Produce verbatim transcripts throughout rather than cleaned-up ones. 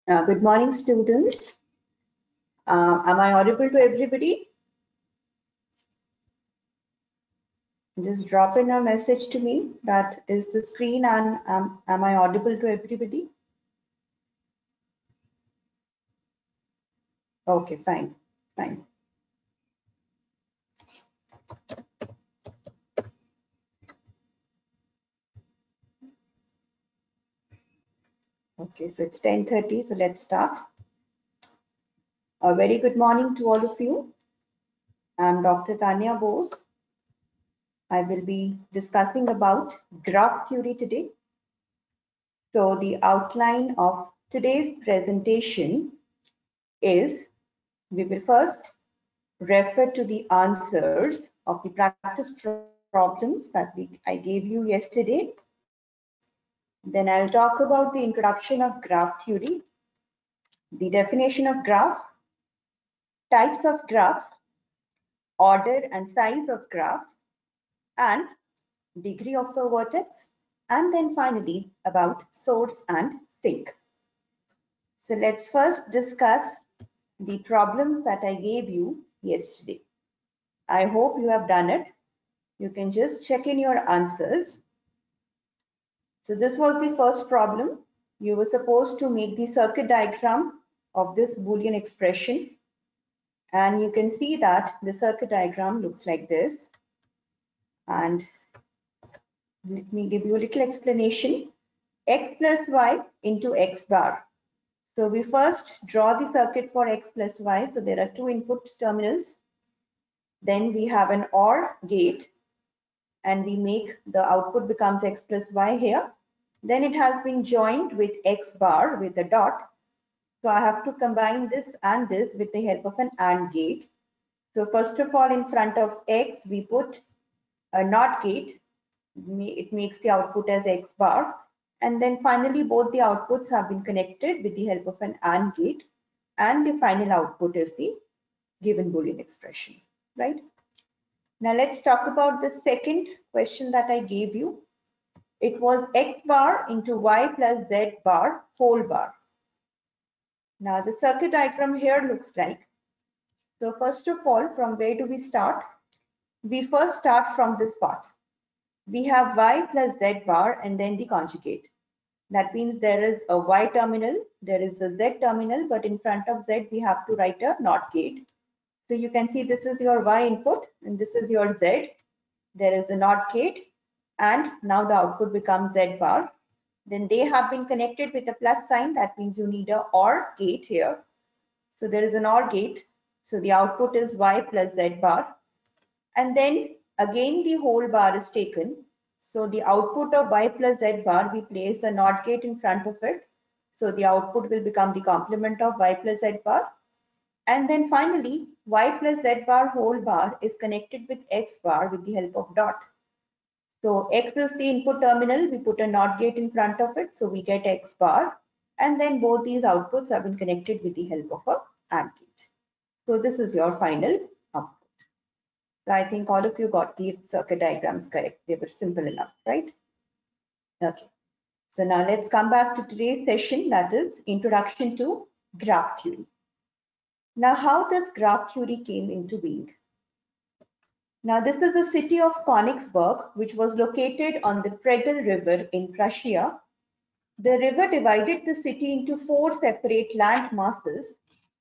Uh, good morning, students. Uh, am I audible to everybody? Just drop in a message to me that is the screen and um, am I audible to everybody? Okay, fine, fine. Okay, so it's ten thirty, so let's start. A very good morning to all of you. I'm Doctor Tanya Bose. I will be discussing about graph theory today. So the outline of today's presentation is we will first refer to the answers of the practice problems that we, I gave you yesterday. Then I'll talk about the introduction of graph theory, the definition of graph, types of graphs, order and size of graphs, and degree of a vertex, and then finally about source and sink. So let's first discuss the problems that I gave you yesterday. I hope you have done it. You can just check in your answers. So this was the first problem. You were supposed to make the circuit diagram of this Boolean expression. And you can see that the circuit diagram looks like this. And let me give you a little explanation. X plus Y into X bar. So we first draw the circuit for X plus Y. So there are two input terminals. Then we have an OR gate. And we make the output becomes X plus Y here. Then it has been joined with X bar with a dot. So I have to combine this and this with the help of an AND gate. So first of all, in front of X, we put a NOT gate. It makes the output as X bar. And then finally, both the outputs have been connected with the help of an AND gate. And the final output is the given Boolean expression, right? Now let's talk about the second question that I gave you. It was X bar into Y plus Z bar whole bar. Now the circuit diagram here looks like. So first of all, from where do we start? We first start from this part. We have Y plus Z bar and then the conjugate. That means there is a Y terminal, there is a Z terminal, but in front of Z we have to write a NOT gate. So you can see this is your Y input and this is your Z. There is a NOT gate and now the output becomes Z bar. Then they have been connected with a plus sign. That means you need a OR gate here. So there is an OR gate. So the output is Y plus Z bar. And then again the whole bar is taken. So the output of Y plus Z bar, we place a NOT gate in front of it. So the output will become the complement of Y plus Z bar. And then finally, Y plus Z bar whole bar is connected with X bar with the help of dot. So X is the input terminal, we put a NOT gate in front of it, so we get X bar. And then both these outputs have been connected with the help of a AND gate. So this is your final output. So I think all of you got the circuit diagrams correct. They were simple enough, right? Okay. So now let's come back to today's session, that is Introduction to Graph Theory. Now, how this graph theory came into being? Now, this is the city of Königsberg, which was located on the Pregel River in Prussia. The river divided the city into four separate land masses.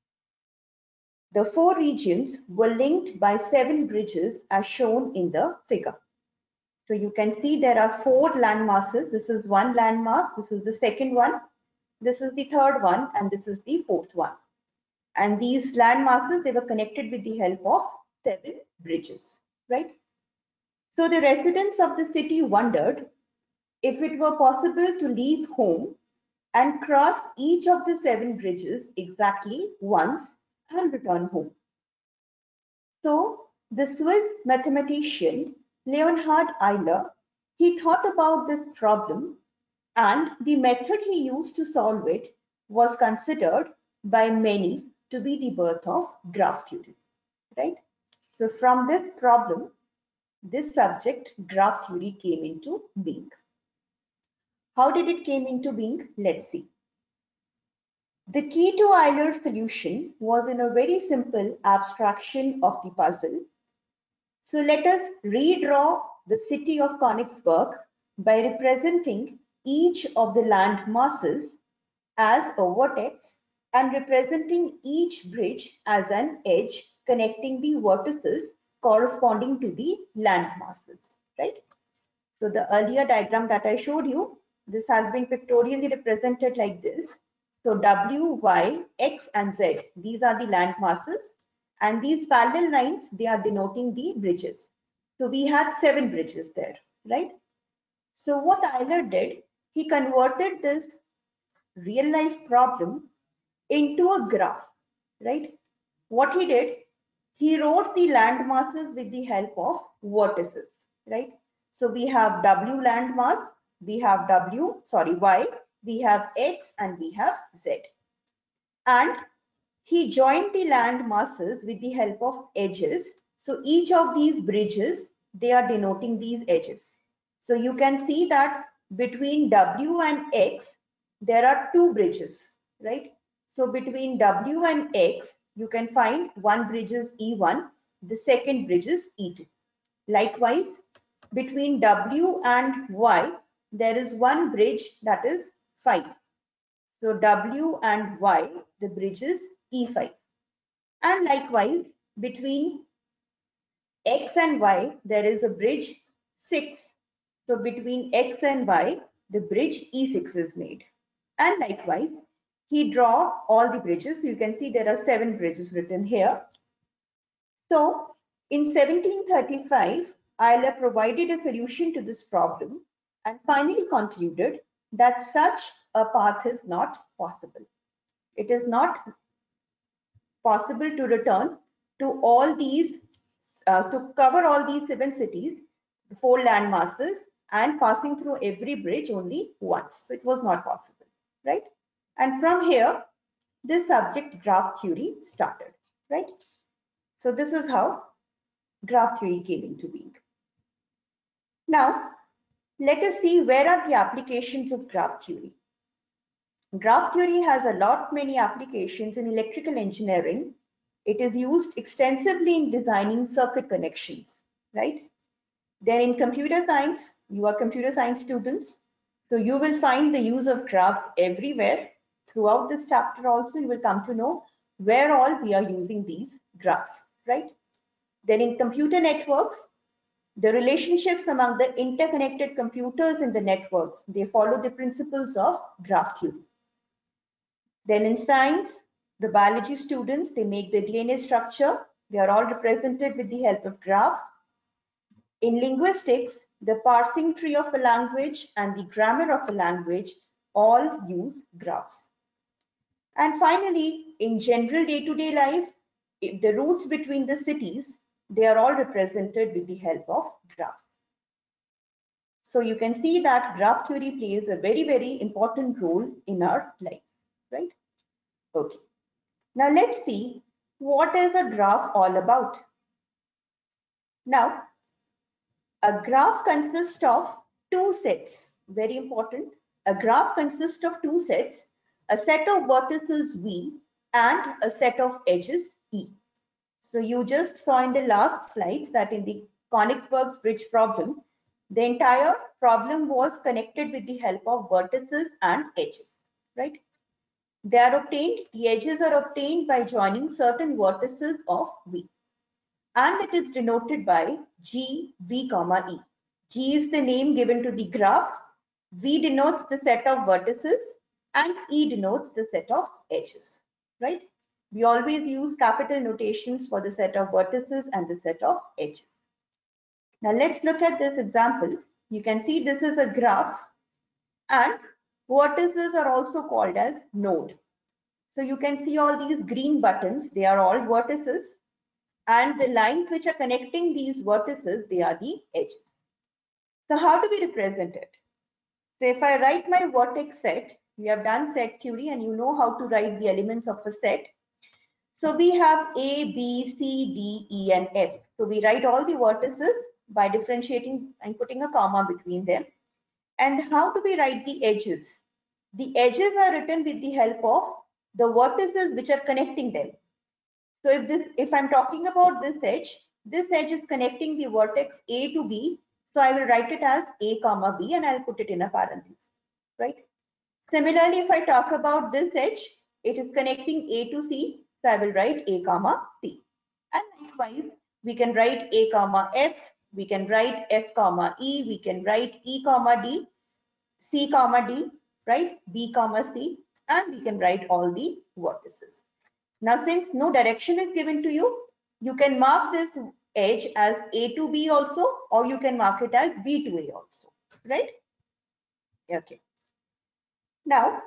The four regions were linked by seven bridges as shown in the figure. So you can see there are four land masses. This is one land mass, this is the second one, this is the third one, and this is the fourth one. And these land masses, they were connected with the help of seven bridges, right? So the residents of the city wondered if it were possible to leave home and cross each of the seven bridges exactly once and return home. So the Swiss mathematician Leonhard Euler, he thought about this problem, and the method he used to solve it was considered by many to be the birth of graph theory, right? So from this problem, this subject, graph theory, came into being. How did it came into being? Let's see. The key to Euler's solution was in a very simple abstraction of the puzzle. So let us redraw the city of Königsberg by representing each of the land masses as a vertex and representing each bridge as an edge connecting the vertices corresponding to the land masses, right? So the earlier diagram that I showed you, this has been pictorially represented like this. So W, Y, X and Z, these are the land masses, and these parallel lines, they are denoting the bridges. So we had seven bridges there, right? So what Euler did, he converted this real life problem into a graph, right? What he did, he wrote the land masses with the help of vertices, right? So we have W land mass, we have W, sorry, Y, we have X, and we have Z. And he joined the land masses with the help of edges. So each of these bridges, they are denoting these edges. So you can see that between W and X, there are two bridges, right? So between W and X, you can find one bridge is E one, the second bridge is E two. Likewise, between W and Y, there is one bridge that is five. So W and Y, the bridge is E five. And likewise, between X and Y, there is a bridge six. So between X and Y, the bridge E six is made. And likewise, he draw all the bridges. You can see there are seven bridges written here. So in seventeen thirty-five, Euler provided a solution to this problem and finally concluded that such a path is not possible. It is not possible to return to all these, uh, to cover all these seven cities, the four land masses, and passing through every bridge only once. So it was not possible, right? And from here, this subject graph theory started, right? So this is how graph theory came into being. Now, let us see where are the applications of graph theory. Graph theory has a lot many applications in electrical engineering. It is used extensively in designing circuit connections, right? Then in computer science, you are computer science students, so you will find the use of graphs everywhere. Throughout this chapter also, you will come to know where all we are using these graphs, right? Then in computer networks, the relationships among the interconnected computers in the networks, they follow the principles of graph theory. Then in science, the biology students, they make the D N A structure. They are all represented with the help of graphs. In linguistics, the parsing tree of a language and the grammar of a language all use graphs. And finally, in general day-to-day life, the routes between the cities, they are all represented with the help of graphs. So you can see that graph theory plays a very, very important role in our lives, right? Okay. Now let's see what is a graph all about. Now, a graph consists of two sets, very important. A graph consists of two sets, a set of vertices V and a set of edges E. So you just saw in the last slides that in the Königsberg's bridge problem, the entire problem was connected with the help of vertices and edges, right? They are obtained, the edges are obtained by joining certain vertices of V. And it is denoted by G, V, comma, E. G is the name given to the graph, V denotes the set of vertices, and E denotes the set of edges, right? We always use capital notations for the set of vertices and the set of edges. Now let's look at this example. You can see this is a graph and vertices are also called as node. So you can see all these green buttons, they are all vertices, and the lines which are connecting these vertices, they are the edges. So how do we represent it? So if I write my vertex set, we have done set theory and you know how to write the elements of a set. So we have A, B, C, D, E and F. So we write all the vertices by differentiating and putting a comma between them. And how do we write the edges? The edges are written with the help of the vertices which are connecting them. So if this, if I'm talking about this edge, this edge is connecting the vertex A to B. So I will write it as A comma B and I'll put it in a parenthesis, right? Similarly, if I talk about this edge, it is connecting A to C. So I will write A comma C. And likewise, we can write A comma F, we can write F comma E, we can write E comma D, C comma D, right? B comma C, and we can write all the vertices. Now, since no direction is given to you, you can mark this edge as A to B also, or you can mark it as B to A also, right? Okay. Now,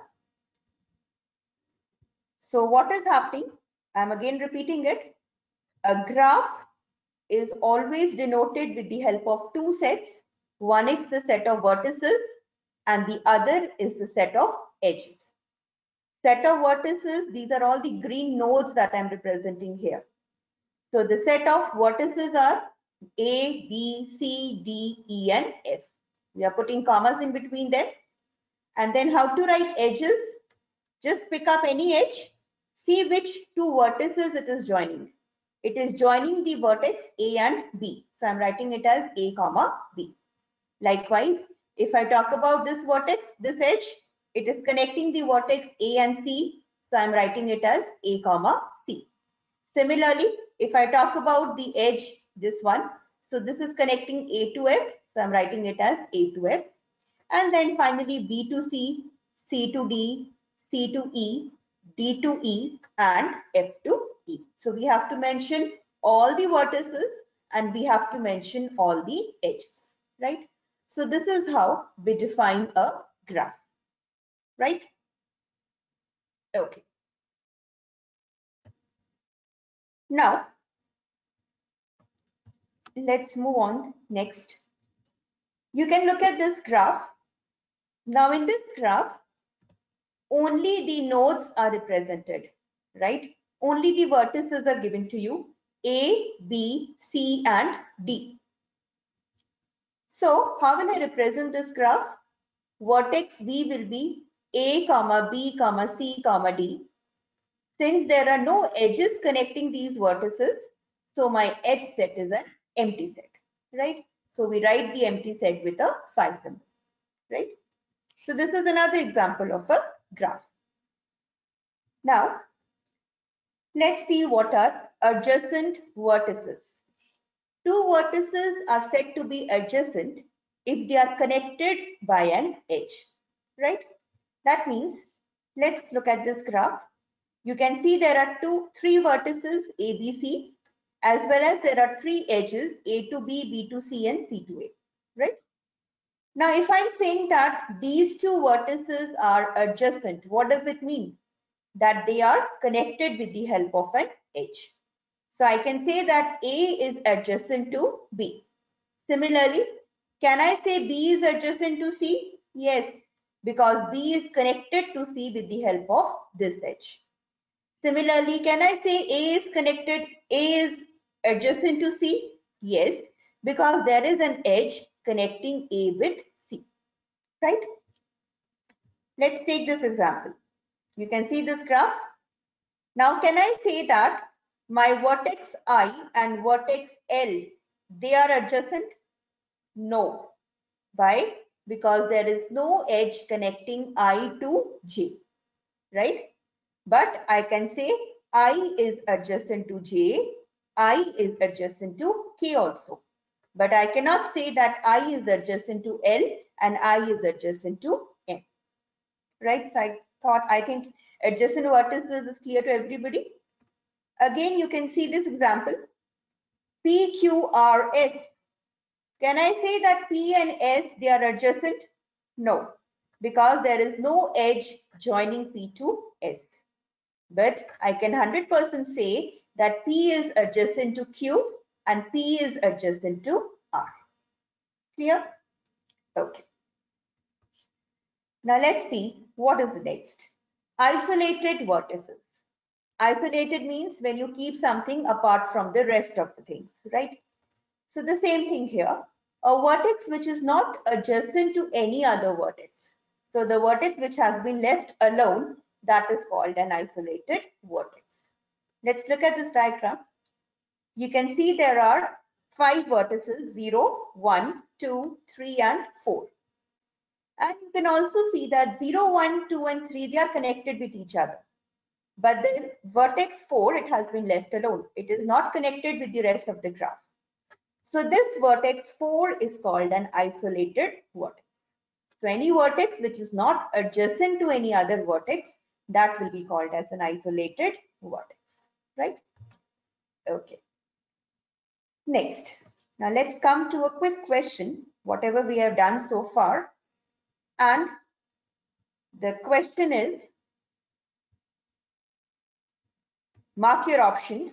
so what is happening? I'm again repeating it. A graph is always denoted with the help of two sets. One is the set of vertices and the other is the set of edges. Set of vertices, these are all the green nodes that I'm representing here. So the set of vertices are A, B, C, D, E, and F. We are putting commas in between them. And then how to write edges? Just pick up any edge, see which two vertices it is joining. It is joining the vertex A and B. So I'm writing it as A comma B. Likewise, if I talk about this vertex, this edge, it is connecting the vertex A and C. So I'm writing it as A comma C. Similarly, if I talk about the edge, this one, so this is connecting A to F. So I'm writing it as A to F. And then finally B to C, C to D, C to E, D to E, and F to E. So we have to mention all the vertices and we have to mention all the edges, right? So this is how we define a graph, right? Okay. Now, let's move on next. You can look at this graph. Now in this graph, only the nodes are represented, right? Only the vertices are given to you, A, B, C, and D. So how will I represent this graph? Vertex V will be A, comma, B, comma, C, comma, D. Since there are no edges connecting these vertices, so my edge set is an empty set, right? So we write the empty set with a phi symbol, right? So this is another example of a graph. Now, let's see what are adjacent vertices. Two vertices are said to be adjacent if they are connected by an edge, right? That means, let's look at this graph. You can see there are two, three vertices A, B, C, as well as there are three edges A to B, B to C, and C to A, right? Now, if I'm saying that these two vertices are adjacent, what does it mean? That they are connected with the help of an edge. So I can say that A is adjacent to B. Similarly, can I say B is adjacent to C? Yes, because B is connected to C with the help of this edge. Similarly, can I say A is connected, A is adjacent to C? Yes, because there is an edge connecting A with C, right? Let's take this example. You can see this graph. Now, can I say that my vertex I and vertex L, they are adjacent? No. Why? Because there is no edge connecting I to J, right? But I can say I is adjacent to J, I is adjacent to K also. But I cannot say that I is adjacent to L and I is adjacent to M, right? So I thought, I think adjacent vertices is clear to everybody. Again, you can see this example, P, Q, R, S. Can I say that P and S, they are adjacent? No, because there is no edge joining P to S. But I can one hundred percent say that P is adjacent to Q and P is adjacent to R. Clear? Okay. Now let's see what is the next. Isolated vertices. Isolated means when you keep something apart from the rest of the things, right? So the same thing here. A vertex which is not adjacent to any other vertex. So the vertex which has been left alone that is called an isolated vertex. Let's look at this diagram. You can see there are five vertices, zero, one, two, three, and four. And you can also see that zero, one, two, and three, they are connected with each other. But then vertex four, it has been left alone. It is not connected with the rest of the graph. So this vertex four is called an isolated vertex. So any vertex which is not adjacent to any other vertex, that will be called as an isolated vertex, right? Okay. Next, now let's come to a quick question, whatever we have done so far. And the question is, mark your options.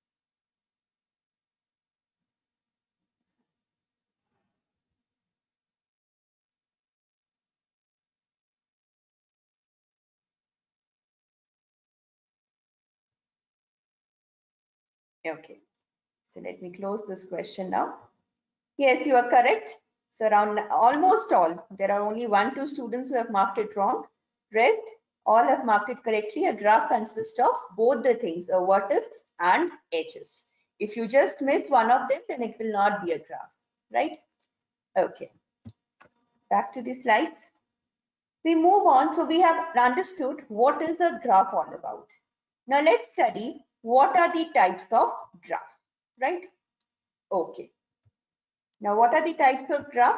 Okay, so let me close this question now. Yes, you are correct. So around almost all, there are only one, two students who have marked it wrong. Rest, all have marked it correctly. A graph consists of both the things, a vertex and edges. If you just miss one of them, then it will not be a graph, right? Okay, back to the slides. We move on. So we have understood what is a graph all about. Now let's study what are the types of graph, right? Okay. Now what are the types of graph?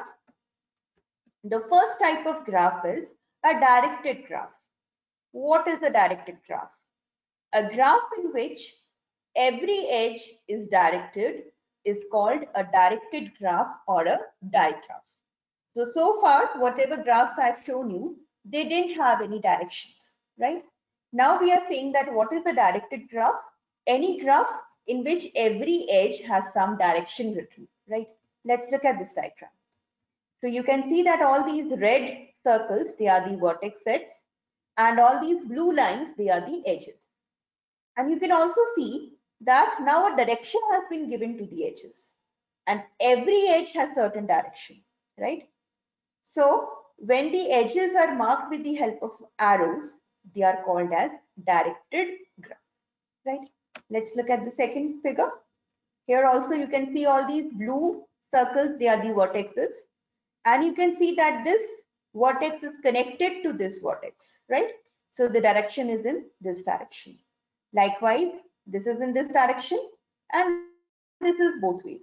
The first type of graph is a directed graph. What is a directed graph? A graph in which every edge is directed is called a directed graph or a digraph. So, so far, whatever graphs I've shown you, they didn't have any directions, right? Now we are saying that what is a directed graph? Any graph in which every edge has some direction written, right? Let's look at this diagram. So you can see that all these red circles, they are the vertex sets, and all these blue lines, they are the edges. And you can also see that now a direction has been given to the edges, and every edge has certain direction, right? So when the edges are marked with the help of arrows, they are called as directed graph, right? Let's look at the second figure. Here also you can see all these blue circles, they are the vertexes. And you can see that this vertex is connected to this vertex, right? So the direction is in this direction. Likewise, this is in this direction and this is both ways.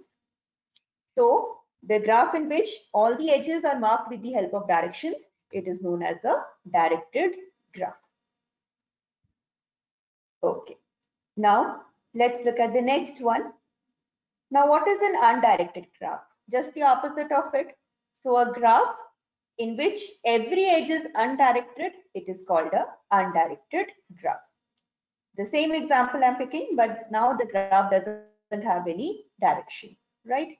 So the graph in which all the edges are marked with the help of directions, it is known as a directed graph. Okay. Now let's look at the next one. Now what is an undirected graph? Just the opposite of it. So a graph in which every edge is undirected, it is called a undirected graph. The same example I'm picking, but now the graph doesn't have any direction, right?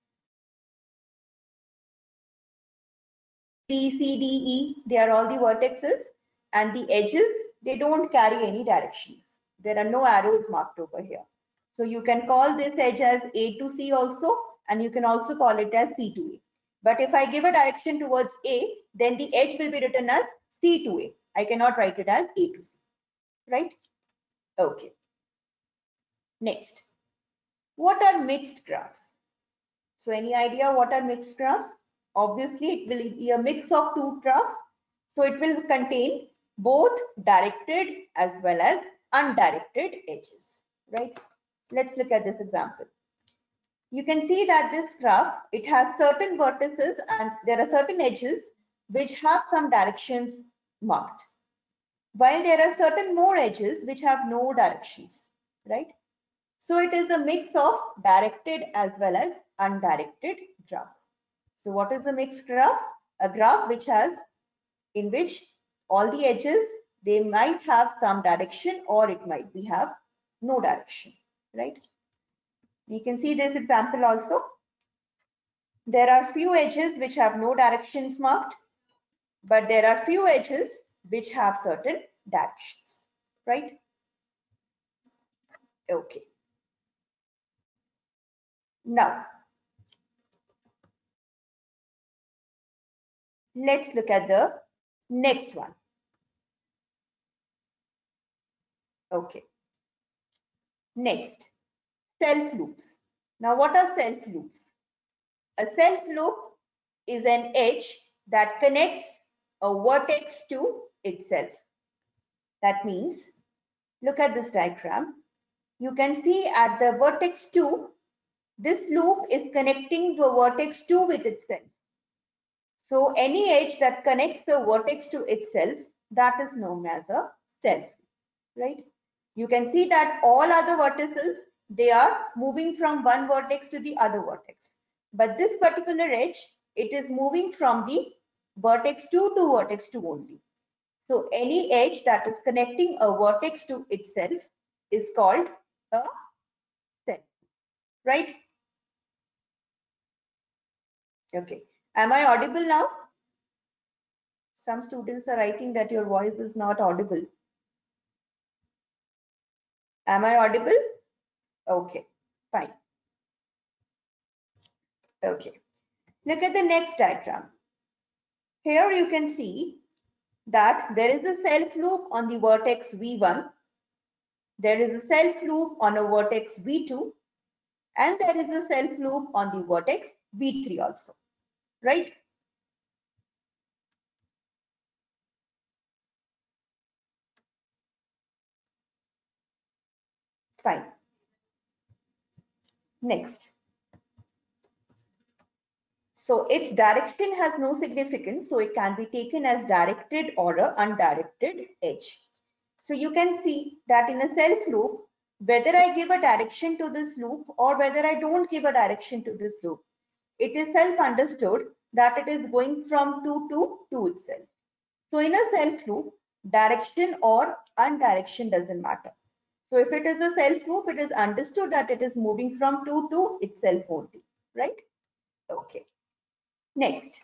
B, C, D, E, they are all the vertexes, and the edges, they don't carry any directions. There are no arrows marked over here. So you can call this edge as A to C also, and you can also call it as C to A. But if I give a direction towards A, then the edge will be written as C to A. I cannot write it as A to C, right? Okay. Next, what are mixed graphs? So any idea what are mixed graphs? Obviously, it will be a mix of two graphs. So it will contain both directed as well as undirected edges, right? Let's look at this example. You can see that this graph, it has certain vertices and there are certain edges which have some directions marked, while there are certain more edges which have no directions, right? So it is a mix of directed as well as undirected graph. So what is a mixed graph? A graph which has, in which all the edges, they might have some direction or it might be have no direction, right? You can see this example also. There are few edges which have no directions marked, but there are few edges which have certain directions, right? Okay. Now, let's look at the next one. Okay. Next, self loops. Now, what are self loops? A self loop is an edge that connects a vertex to itself. That means, look at this diagram. You can see at the vertex two, this loop is connecting the vertex two with itself. So any edge that connects the vertex to itself, that is known as a self loop, right? You can see that all other vertices, they are moving from one vertex to the other vertex. But this particular edge, it is moving from the vertex two to vertex two only. So any edge that is connecting a vertex to itself is called a self, right? Okay. Am I audible now? Some students are writing that your voice is not audible. Am I audible? Okay, fine. Okay. Look at the next diagram. Here you can see that there is a self loop on the vertex V one. There is a self loop on a vertex V two. And there is a self loop on the vertex V three also, right? Fine. Next. So its direction has no significance, so it can be taken as directed or a undirected edge. So you can see that in a self loop, whether I give a direction to this loop or whether I don't give a direction to this loop, it is self understood that it is going from two to two itself. So in a self loop, direction or undirection doesn't matter. So if it is a self loop, it is understood that it is moving from two to itself only, right? Okay. Next,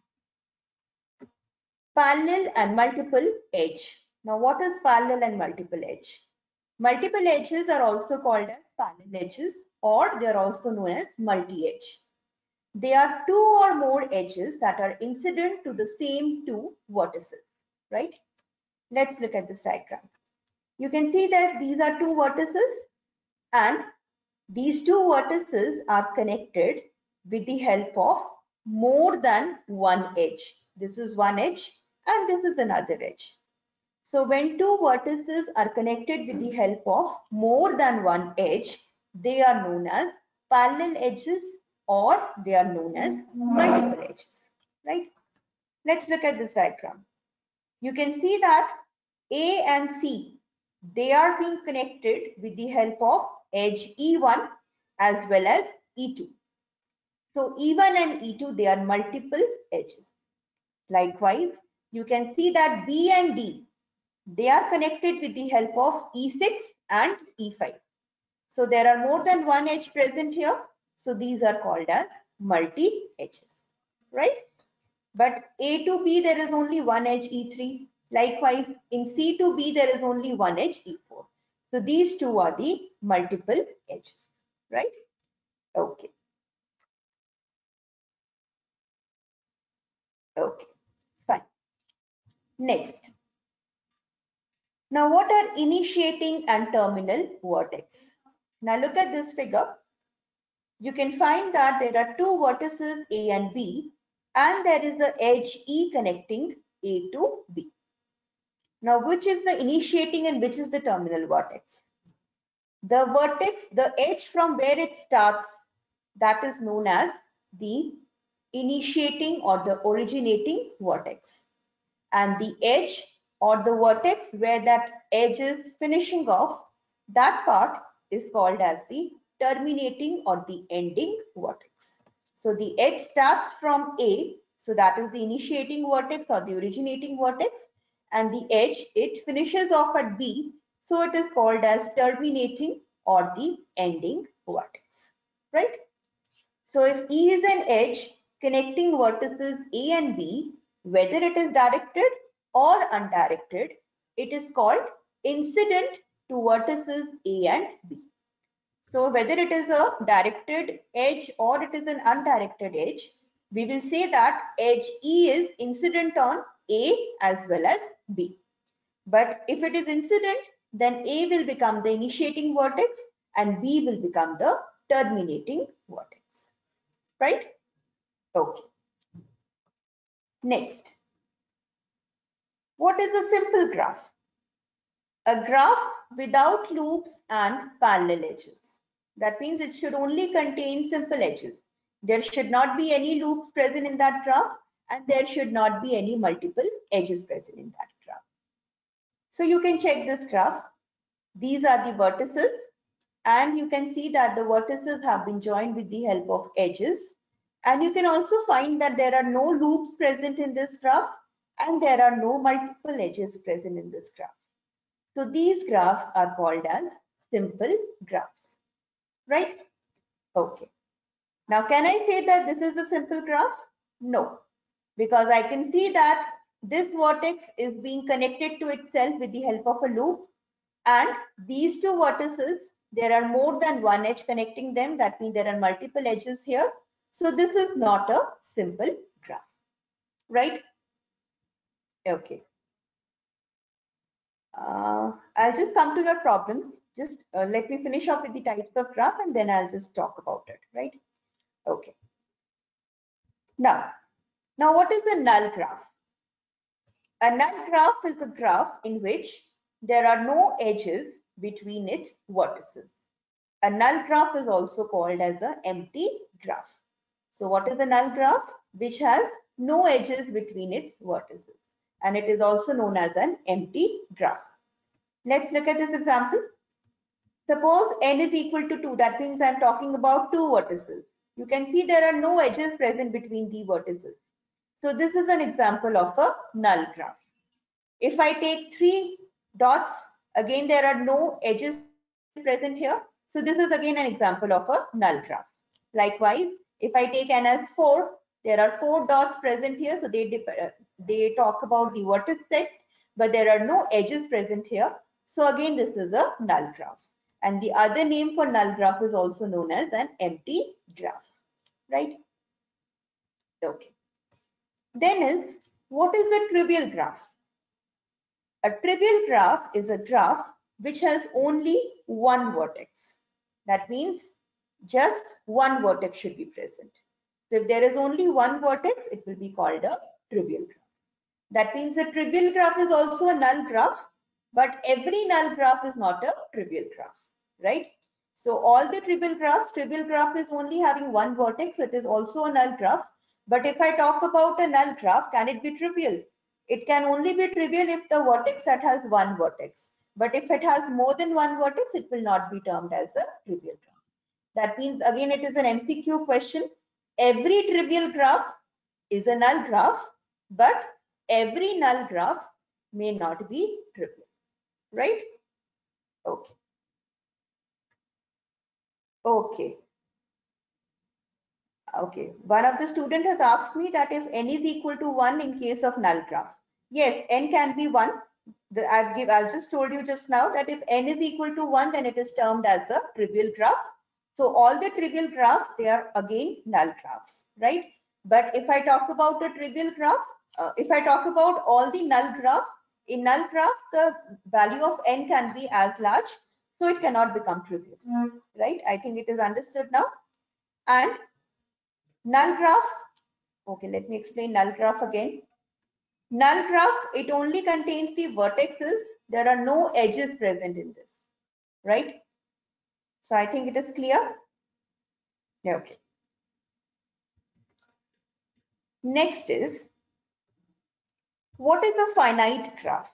parallel and multiple edge. Now, what is parallel and multiple edge? Multiple edges are also called as parallel edges, or they are also known as multi-edge. They are two or more edges that are incident to the same two vertices, right? Let's look at this diagram. You can see that these are two vertices, and these two vertices are connected with the help of more than one edge. This is one edge and this is another edge. So when two vertices are connected with the help of more than one edge, they are known as parallel edges or they are known as multiple edges, right? Let's look at this diagram. You can see that A and C, they are being connected with the help of edge E one as well as E two. So E one and E two, they are multiple edges. Likewise, you can see that B and D, they are connected with the help of E six and E five. So there are more than one edge present here. So these are called as multi-edges, right? But A to B, there is only one edge E three. Likewise, in C to B, there is only one edge E four. So these two are the multiple edges, right? Okay. Okay, fine. Next. Now, what are initiating and terminal vertex? Now, look at this figure. You can find that there are two vertices A and B, and there is the edge E connecting A to B. Now, which is the initiating and which is the terminal vertex? The vertex, the edge from where it starts, that is known as the initiating or the originating vertex. And the edge or the vertex where that edge is finishing off, that part is called as the terminating or the ending vertex. So the edge starts from A, so that is the initiating vertex or the originating vertex, and the edge, it finishes off at B, so it is called as terminating or the ending vertex, right? So if E is an edge connecting vertices A and B, whether it is directed or undirected, it is called incident to vertices A and B. So whether it is a directed edge or it is an undirected edge, we will say that edge E is incident on A as well as B. But if it is incident, then A will become the initiating vertex and B will become the terminating vertex, right? Okay. Next, what is a simple graph? A graph without loops and parallel edges. That means it should only contain simple edges. There should not be any loops present in that graph, and there should not be any multiple edges present in that graph. So you can check this graph. These are the vertices, and you can see that the vertices have been joined with the help of edges. And you can also find that there are no loops present in this graph, and there are no multiple edges present in this graph. So these graphs are called as simple graphs, right? Okay. Now, can I say that this is a simple graph? No, because I can see that this vertex is being connected to itself with the help of a loop, and these two vertices, there are more than one edge connecting them. That means there are multiple edges here. So this is not a simple graph, right? Okay. Uh, I'll just come to your problems. Just uh, let me finish off with the types of graph and then I'll just talk about it, right? Okay. Now, now what is a null graph? A null graph is a graph in which there are no edges between its vertices. A null graph is also called as an empty graph. So what is a null graph? Which has no edges between its vertices. And it is also known as an empty graph. Let's look at this example. Suppose n is equal to two. That means I'm talking about two vertices. You can see there are no edges present between the vertices. So this is an example of a null graph. If I take three dots, again there are no edges present here. So this is again an example of a null graph. Likewise, if I take n as four, there are four dots present here. So they, they talk about the vertex set, but there are no edges present here. So again, this is a null graph. And the other name for null graph is also known as an empty graph, right? Okay. Then is, what is a trivial graph? A trivial graph is a graph which has only one vertex. That means just one vertex should be present. So if there is only one vertex, it will be called a trivial graph. That means a trivial graph is also a null graph, but every null graph is not a trivial graph, right? So all the trivial graphs, trivial graph is only having one vertex, so it is also a null graph. But if I talk about a null graph, can it be trivial? It can only be trivial if the vertex set has one vertex. But if it has more than one vertex, it will not be termed as a trivial graph. That means again, it is an M C Q question. Every trivial graph is a null graph, but every null graph may not be trivial, right? Okay. Okay. Okay. One of the student has asked me that if n is equal to one in case of null graph. Yes, n can be one. The, I've give I've just told you just now that if n is equal to one, then it is termed as a trivial graph. So all the trivial graphs, they are again null graphs, right? But if I talk about a trivial graph, uh, if I talk about all the null graphs, in null graphs, the value of n can be as large, so it cannot become trivial, mm. right? I think it is understood now. And null graph, okay, let me explain null graph again. Null graph, it only contains the vertexes. There are no edges present in this, right? So I think it is clear. Yeah, okay. Next is, what is a finite graph?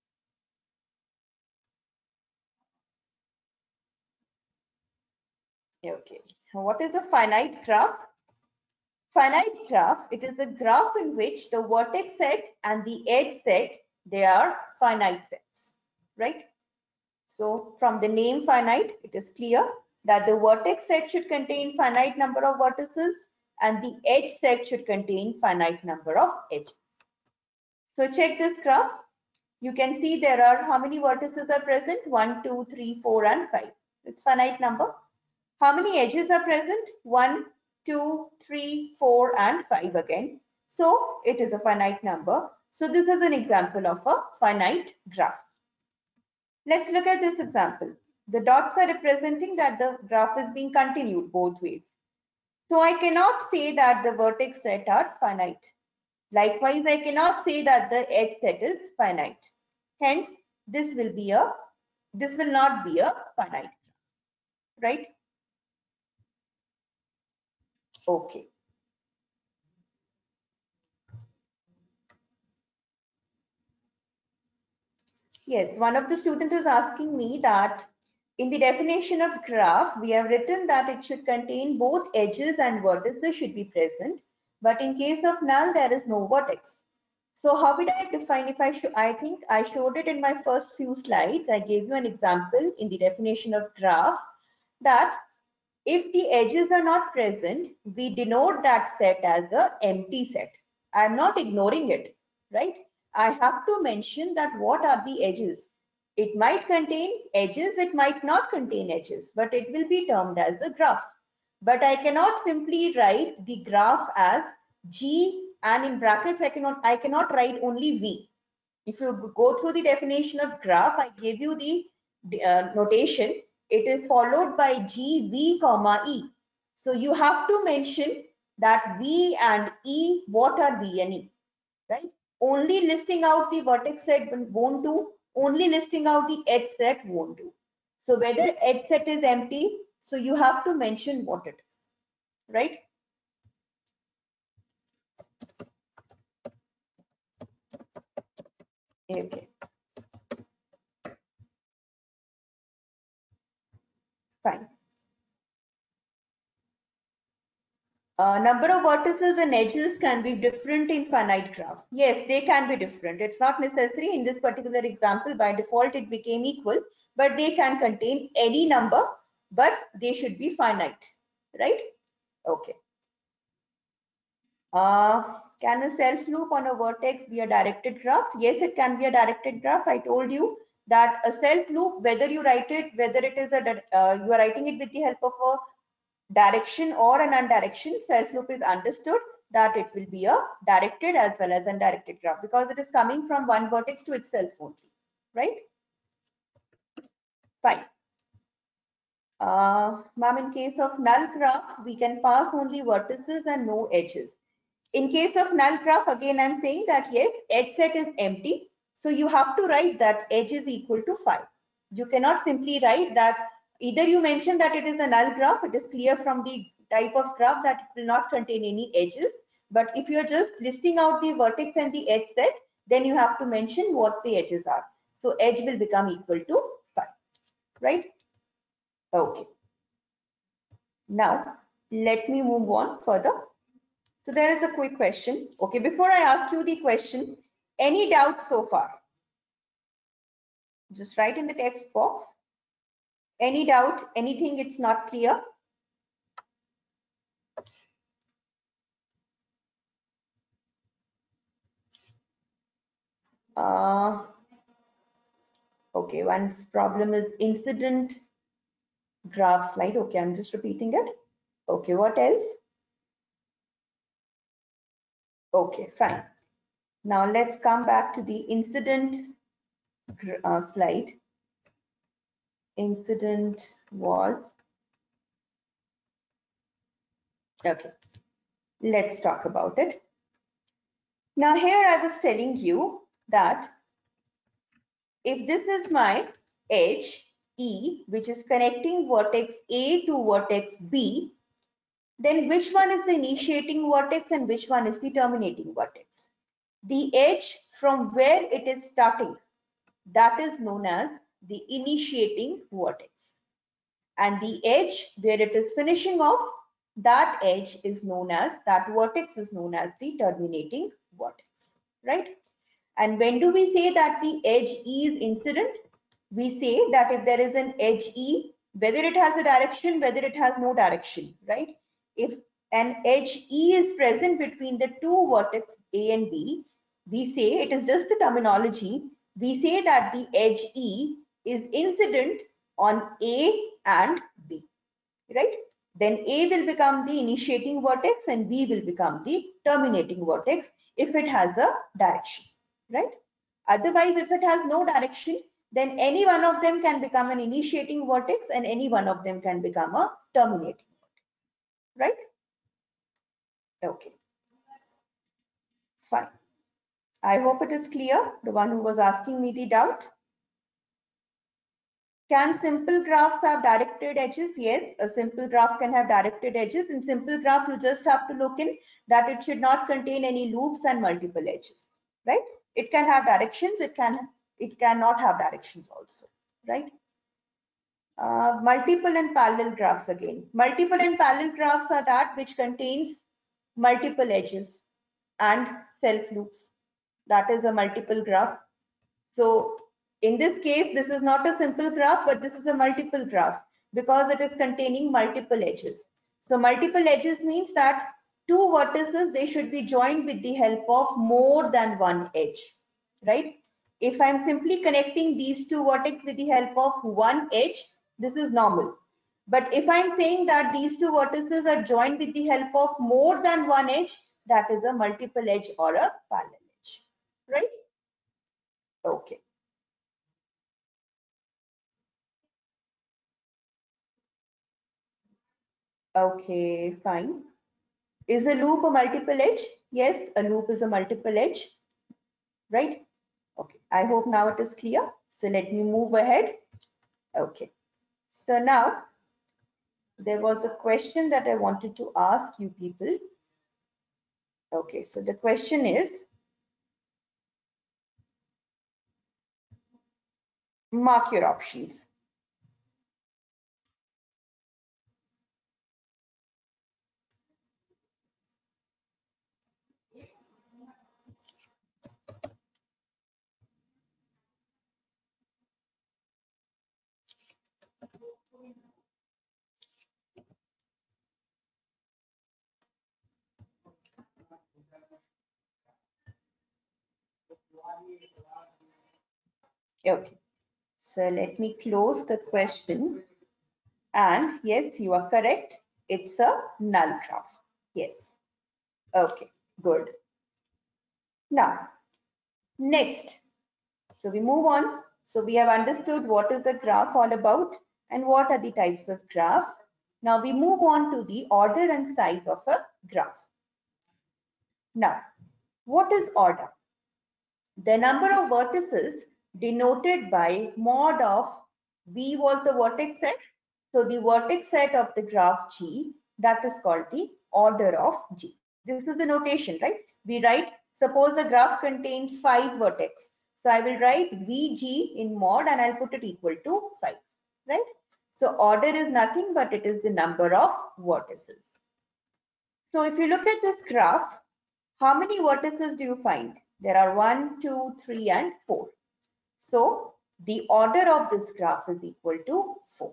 Okay, what is a finite graph? Finite graph, it is a graph in which the vertex set and the edge set, they are finite sets, right? So from the name finite, it is clear that the vertex set should contain finite number of vertices and the edge set should contain finite number of edges. So check this graph. You can see there are how many vertices are present? one, two, three, four, and five. It's finite number. How many edges are present? one, two, three, four, and five again. So it is a finite number. So this is an example of a finite graph. Let's look at this example. The dots are representing that the graph is being continued both ways. So I cannot say that the vertex set are finite. Likewise, I cannot say that the edge set is finite. Hence, this will be a, this will not be a finite, right? Okay. Yes, one of the students is asking me that in the definition of graph, we have written that it should contain both edges and vertices should be present. But in case of null, there is no vertex. So how would I define if I should, I think I showed it in my first few slides. I gave you an example in the definition of graph that if the edges are not present, we denote that set as a empty set. I'm not ignoring it, right? I have to mention that what are the edges. It might contain edges, it might not contain edges, but it will be termed as a graph. But I cannot simply write the graph as G, and in brackets I cannot I cannot write only V. If you go through the definition of graph, I gave you the uh, notation. It is followed by G, V, comma, E. So you have to mention that V and E, what are V and E, right? Only listing out the vertex set won't do. Only listing out the edge set won't do. So whether edge set is empty, so you have to mention what it is, right? Okay. Fine. Uh, number of vertices and edges can be different in finite graph. Yes, they can be different. It's not necessary. In this particular example, by default, it became equal, but they can contain any number, but they should be finite, right? Okay. Uh, can a self loop on a vertex be a directed graph? Yes, it can be a directed graph. I told you that a self loop, whether you write it, whether it is a, uh, you are writing it with the help of a direction or an undirection, self loop is understood that it will be a directed as well as undirected graph because it is coming from one vertex to itself only, right? Fine. Uh, ma'am, in case of null graph, we can pass only vertices and no edges. In case of null graph, again, I'm saying that yes, edge set is empty. So you have to write that edge is equal to five. You cannot simply write that either you mention that it is a null graph, it is clear from the type of graph that it will not contain any edges. But if you're just listing out the vertex and the edge set, then you have to mention what the edges are. So edge will become equal to five, right? Okay. Now, let me move on further. So there is a quick question. Okay, before I ask you the question, any doubt so far? Just write in the text box. Any doubt, anything it's not clear? Uh, okay, one's problem is incident graph slide. Okay, I'm just repeating it. Okay, what else? Okay, fine. Now let's come back to the incident uh, slide. Incident was, okay, let's talk about it. Now here I was telling you that if this is my edge E, which is connecting vertex A to vertex B, then which one is the initiating vertex and which one is the terminating vertex? The edge from where it is starting, that is known as the initiating vertex. And the edge where it is finishing off, that edge is known as, that vertex is known as the terminating vertex, right? And when do we say that the edge E is incident? We say that if there is an edge E, whether it has a direction, whether it has no direction, right? If an edge E is present between the two vertex A and B, we say, it is just a terminology, we say that the edge E is incident on A and B, right? Then A will become the initiating vertex and B will become the terminating vertex if it has a direction, right? Otherwise, if it has no direction, then any one of them can become an initiating vertex and any one of them can become a terminating vertex, right? Okay, fine. I hope it is clear, the one who was asking me the doubt. Can simple graphs have directed edges? Yes, a simple graph can have directed edges. In simple graph, you just have to look in that it should not contain any loops and multiple edges, right? It can have directions, it can it cannot have directions also, right? Uh, multiple and parallel graphs again. Multiple and parallel graphs are that which contains multiple edges and self loops. That is a multiple graph. So in this case, this is not a simple graph, but this is a multiple graph because it is containing multiple edges. So multiple edges means that two vertices, they should be joined with the help of more than one edge, right? If I'm simply connecting these two vertices with the help of one edge, this is normal. But if I'm saying that these two vertices are joined with the help of more than one edge, that is a multiple edge or a parallel edge, right? Okay. Okay, fine. Is a loop a multiple edge? Yes, a loop is a multiple edge, right? Okay, I hope now it is clear. So let me move ahead. Okay, so now there was a question that I wanted to ask you people. Okay, so the question is, mark your options. Okay, so let me close the question. And yes, you are correct. It's a null graph. Yes. Okay, good. Now, next. So we move on. So we have understood what is a graph all about and what are the types of graph. Now we move on to the order and size of a graph. Now, what is order? The number of vertices denoted by mod of V was the vertex set. So the vertex set of the graph G, that is called the order of G. This is the notation, right? We write, suppose the graph contains five vertex. So I will write V G in mod and I'll put it equal to five, right? So order is nothing but it is the number of vertices. So if you look at this graph, how many vertices do you find? There are one, two, three, and four. So the order of this graph is equal to four.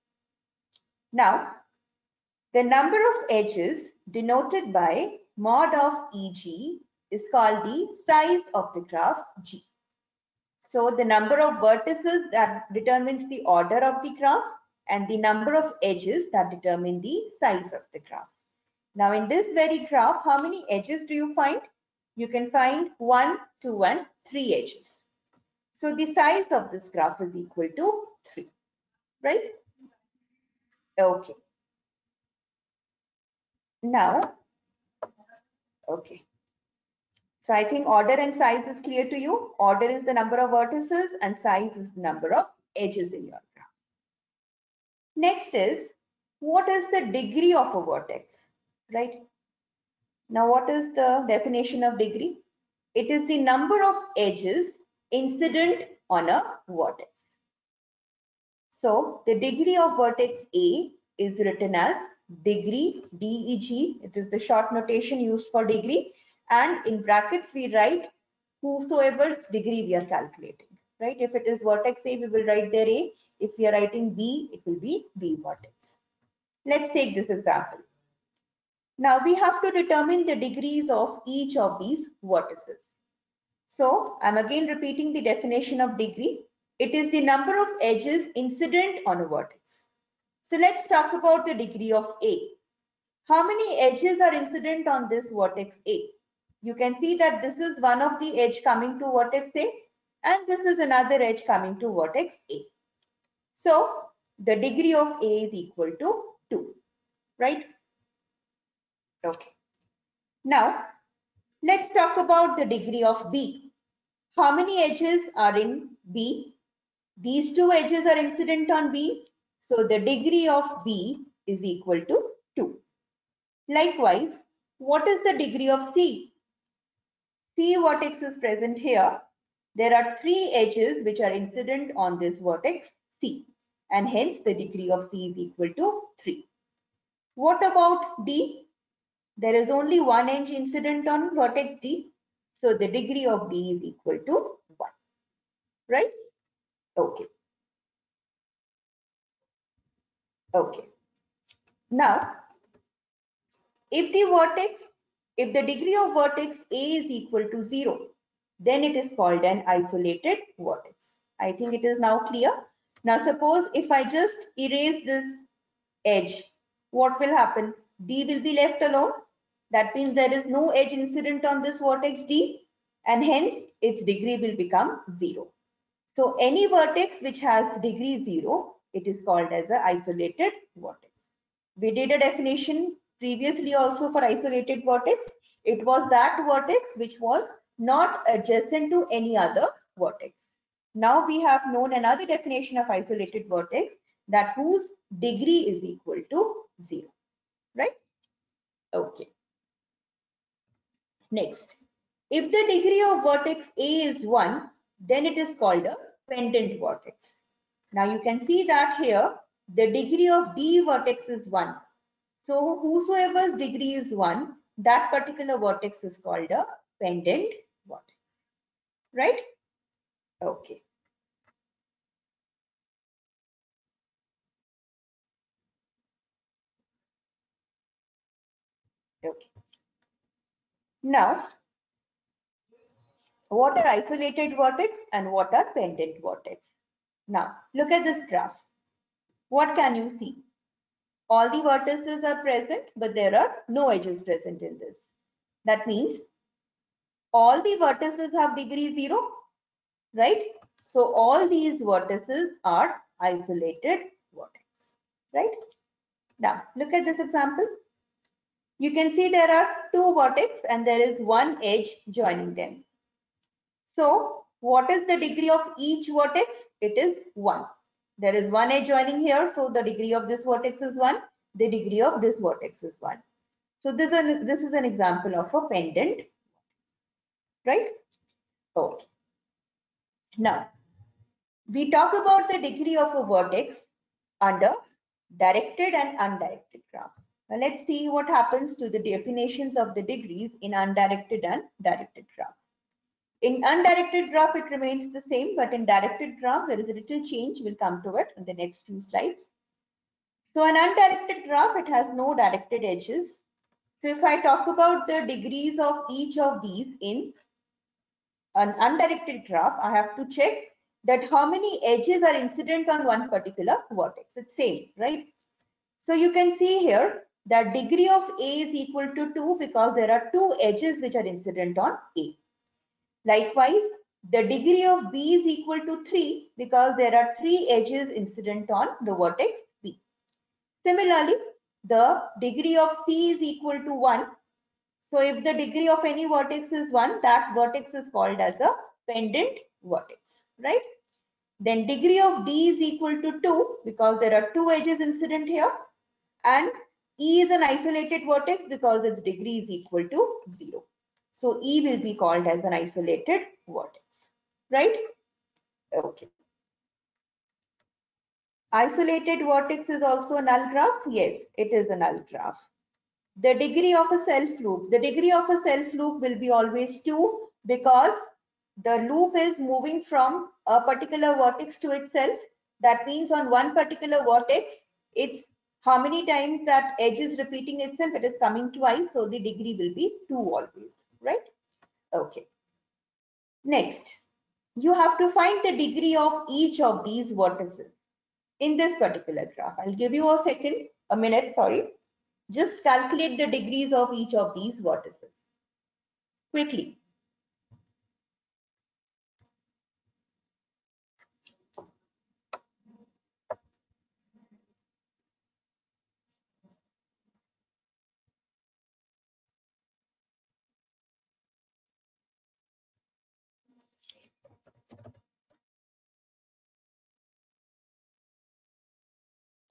Now, the number of edges denoted by mod of E G is called the size of the graph G. So the number of vertices that determines the order of the graph and the number of edges that determine the size of the graph. Now in this very graph, how many edges do you find? You can find one, two, and three edges. So the size of this graph is equal to three, right? Okay. Now, okay. So I think order and size is clear to you. Order is the number of vertices and size is the number of edges in your graph. Next is, what is the degree of a vertex, right? Now, what is the definition of degree? It is the number of edges incident on a vertex. So the degree of vertex A is written as degree, D E G. It is the short notation used for degree. And in brackets, we write whosoever's degree we are calculating, right? If it is vertex A, we will write there A. If we are writing B, it will be B vertex. Let's take this example. Now we have to determine the degrees of each of these vertices. So I'm again repeating the definition of degree. It is the number of edges incident on a vertex. So let's talk about the degree of A. How many edges are incident on this vertex A? You can see that this is one of the edge coming to vertex A and this is another edge coming to vertex A. So the degree of A is equal to two, right? Okay. Now let's talk about the degree of B. How many edges are in B? These two edges are incident on B. So the degree of B is equal to two. Likewise, what is the degree of C? C vertex is present here. There are three edges which are incident on this vertex C, and hence the degree of C is equal to three. What about D? There is only one edge incident on vertex D, so the degree of D is equal to one, right? Okay. Okay. Now, if the vertex, if the degree of vertex A is equal to zero, then it is called an isolated vertex. I think it is now clear. Now suppose if I just erase this edge, what will happen? D will be left alone. That means there is no edge incident on this vertex D, and hence its degree will become zero. So any vertex which has degree zero, it is called as an isolated vertex. We did a definition previously also for isolated vertex. It was that vertex which was not adjacent to any other vertex. Now we have known another definition of isolated vertex, that whose degree is equal to zero, right? Okay. Next, if the degree of vertex A is one, then it is called a pendant vertex. Now you can see that here the degree of D vertex is one. So whosoever's degree is one, that particular vertex is called a pendant vertex, right? Okay. Okay. Now, what are isolated vertex and what are pendant vertex? Now, look at this graph. What can you see? All the vertices are present, but there are no edges present in this. That means all the vertices have degree zero, right? So all these vertices are isolated vertex, right? Now, look at this example. You can see there are two vertex and there is one edge joining them. So what is the degree of each vertex? It is one. There is one edge joining here, so the degree of this vertex is one. The degree of this vertex is one. So this is an, this is an example of a pendant, right? Okay. Now, we talk about the degree of a vertex under directed and undirected graph. Now let's see what happens to the definitions of the degrees in undirected and directed graph. In undirected graph, it remains the same, but in directed graph, there is a little change. We'll come to it in the next few slides. So an undirected graph, it has no directed edges. So if I talk about the degrees of each of these in an undirected graph, I have to check that how many edges are incident on one particular vertex. It's same, right? So you can see here that degree of A is equal to two because there are two edges which are incident on A. Likewise, the degree of B is equal to three because there are three edges incident on the vertex B. Similarly, the degree of C is equal to one. So if the degree of any vertex is one, that vertex is called as a pendant vertex, right? Then degree of D is equal to two because there are two edges incident here, and E is an isolated vertex because its degree is equal to zero. So E will be called as an isolated vertex, right? Okay. Isolated vertex is also a null graph. Yes, it is a null graph. The degree of a self loop. The degree of a self loop will be always two because the loop is moving from a particular vertex to itself. That means on one particular vertex, it's how many times that edge is repeating itself, it is coming twice. So the degree will be two always, right? Okay. Next, you have to find the degree of each of these vertices in this particular graph. I'll give you a second, a minute, sorry. Just calculate the degrees of each of these vertices quickly.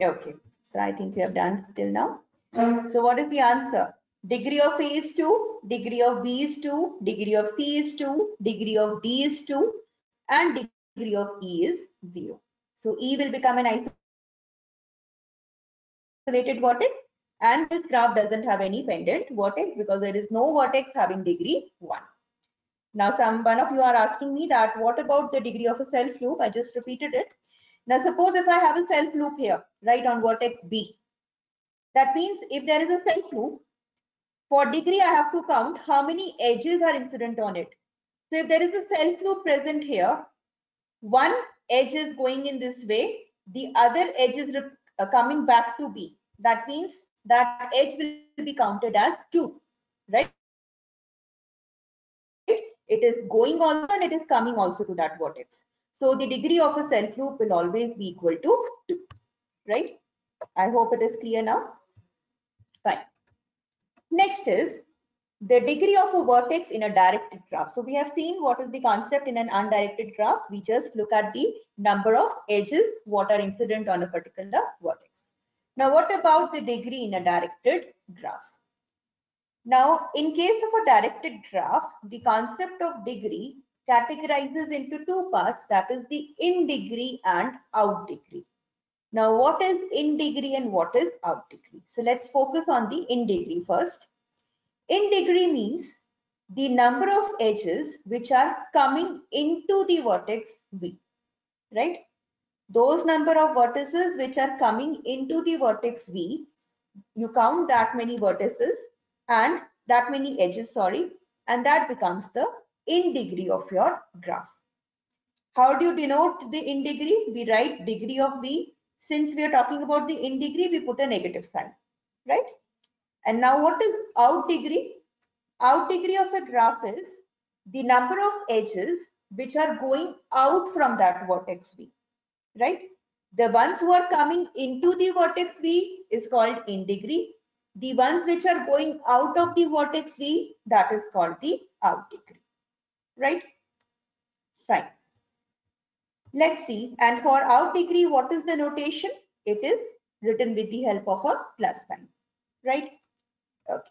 Okay, so I think you have done till now. So what is the answer? Degree of A is two, degree of B is two, degree of C is two, degree of D is two, and degree of E is zero. So E will become an isolated vertex, and this graph doesn't have any pendant vertex because there is no vertex having degree one. Now, some one of you are asking me that what about the degree of a self loop? I just repeated it. Now, suppose if I have a self loop here, right on vertex B, that means if there is a self loop, for degree I have to count how many edges are incident on it. So if there is a self loop present here, one edge is going in this way, the other edge is uh, coming back to B. That means that edge will be counted as two, right? It is going also and it is coming also to that vertex. So the degree of a self loop will always be equal to two, right? I hope it is clear now. Fine. Next is the degree of a vertex in a directed graph. So we have seen what is the concept in an undirected graph. We just look at the number of edges what are incident on a particular vertex. Now, what about the degree in a directed graph? Now, in case of a directed graph, the concept of degree categorizes into two parts, that is the in degree and out degree. Now, what is in degree and what is out degree? So let's focus on the in degree first. In degree means the number of edges which are coming into the vertex V, right? Those number of vertices which are coming into the vertex V, you count that many vertices and that many edges, sorry, and that becomes the in degree of your graph. How do you denote the in degree? We write degree of V. Since we are talking about the in degree, we put a negative sign, right? And now what is out degree? Out degree of a graph is the number of edges which are going out from that vertex V, right? The ones who are coming into the vertex V is called in degree. The ones which are going out of the vertex V, that is called the out degree, right? Fine. Let's see. And for out degree, what is the notation? It is written with the help of a plus sign, right? Okay.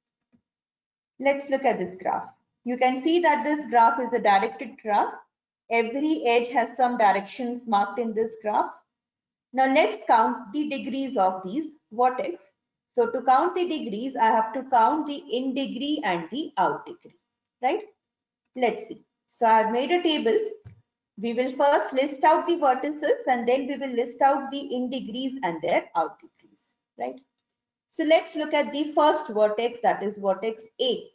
Let's look at this graph. You can see that this graph is a directed graph. Every edge has some directions marked in this graph. Now let's count the degrees of these vertex. So to count the degrees, I have to count the in degree and the out degree, right? Let's see. So I've made a table. We will first list out the vertices and then we will list out the in degrees and their out degrees, right? So let's look at the first vertex, that is vertex A.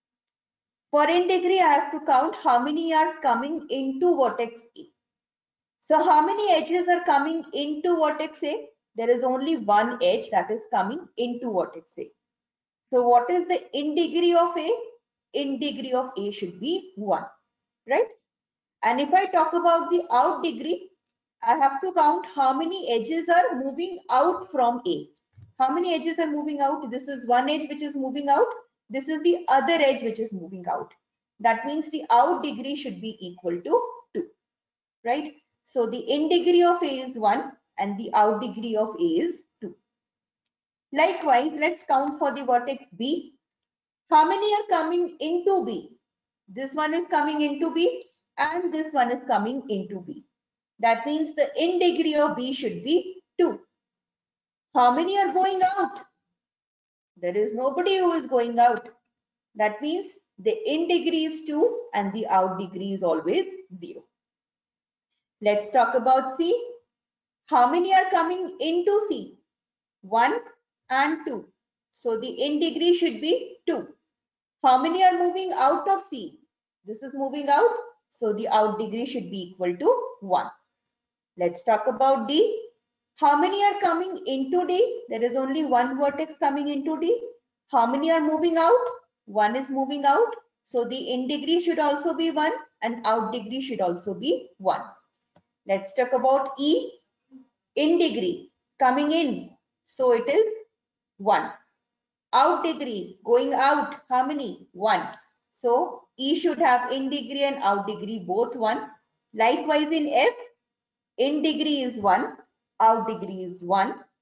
For in degree, I have to count how many are coming into vertex A. So how many edges are coming into vertex A? There is only one edge that is coming into vertex A. So what is the in degree of A? In degree of A should be one, right? And if I talk about the out degree, I have to count how many edges are moving out from A. How many edges are moving out? This is one edge which is moving out. This is the other edge which is moving out. That means the out degree should be equal to two, right? So the in degree of A is one and the out degree of A is two. Likewise, let's count for the vertex B. How many are coming into B? This one is coming into B and this one is coming into B. That means the in degree of B should be two. How many are going out? There is nobody who is going out. That means the in degree is two and the out degree is always zero. Let's talk about C. How many are coming into C? one and two. So the in degree should be two. How many are moving out of C? This is moving out. So the out degree should be equal to one. Let's talk about D. How many are coming into D? There is only one vertex coming into D. How many are moving out? One is moving out. So the in degree should also be one and out degree should also be one. Let's talk about E. In degree coming in. So it is one. Out degree going out. How many? one. So E should have in degree and out degree both one. Likewise in F, in degree is one, out degree is one.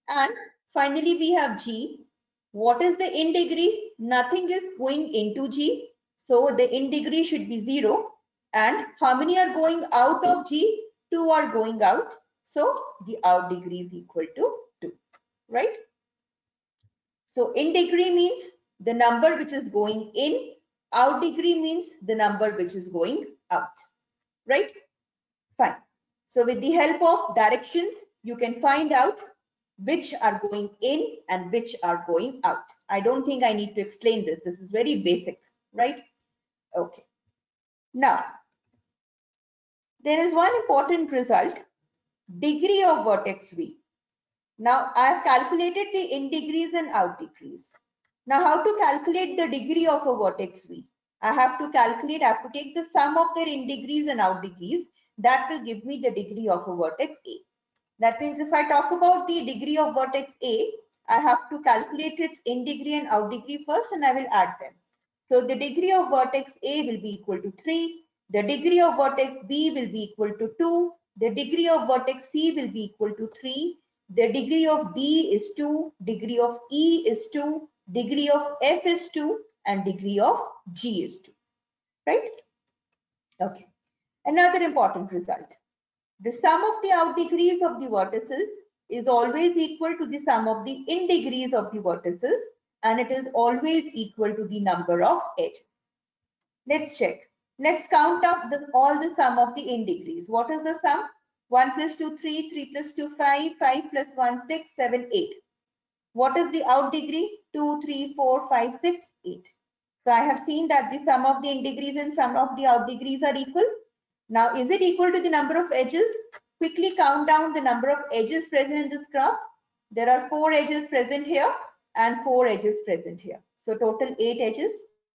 And finally, we have G. What is the in degree? Nothing is going into G. So the in degree should be zero. And how many are going out of G? Two are going out. So the out degree is equal to two, right? So in degree means the number which is going in. Out degree means the number which is going out, right? Fine. So with the help of directions, you can find out which are going in and which are going out. I don't think I need to explain this. This is very basic, right? Okay. Now, there is one important result, degree of vertex V. Now, I have calculated the in degrees and out degrees. Now, how to calculate the degree of a vertex V? I have to calculate, I have to take the sum of their in degrees and out degrees. That will give me the degree of a vertex A. That means if I talk about the degree of vertex A, I have to calculate its in degree and out degree first, and I will add them. So the degree of vertex A will be equal to three. The degree of vertex B will be equal to two. The degree of vertex C will be equal to three. The degree of D is two. Degree of E is two. Degree of F is two. And degree of G is two. Right? Okay. Another important result. The sum of the out degrees of the vertices is always equal to the sum of the in degrees of the vertices, and it is always equal to the number of edges. Let's check. Let's count up the, all the sum of the in degrees. What is the sum? one plus two, three, three plus two, five, five plus one, six, seven, eight. What is the out degree? two, three, four, five, six, eight. So I have seen that the sum of the in degrees and sum of the out degrees are equal. Now, is it equal to the number of edges? Quickly count down the number of edges present in this graph. There are four edges present here and four edges present here. So total eight edges.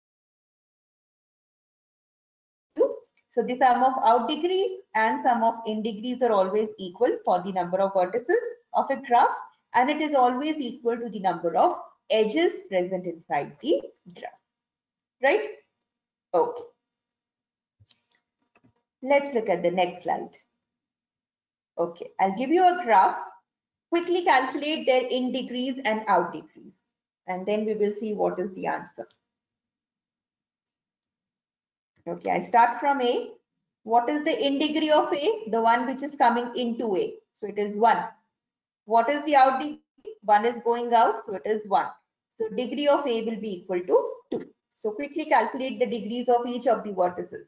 So the sum of out degrees and sum of in degrees are always equal for the number of vertices of a graph, and it is always equal to the number of edges present inside the graph. Right? Okay. Let's look at the next slide. Okay, I'll give you a graph. Quickly calculate their in degrees and out degrees, and then we will see what is the answer. Okay, I start from A. What is the in degree of A? The one which is coming into A. So it is one. What is the out degree? one is going out, so it is one. So degree of A will be equal to two. So quickly calculate the degrees of each of the vertices.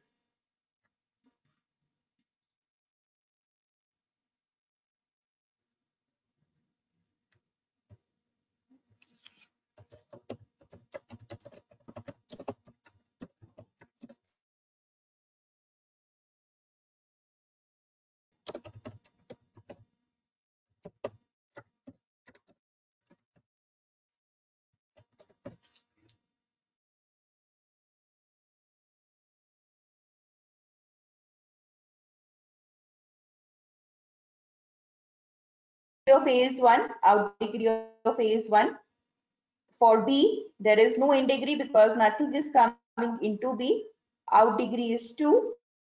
Of A is one, out degree of A is one. For B, there is no in degree because nothing is coming into B. Out degree is two.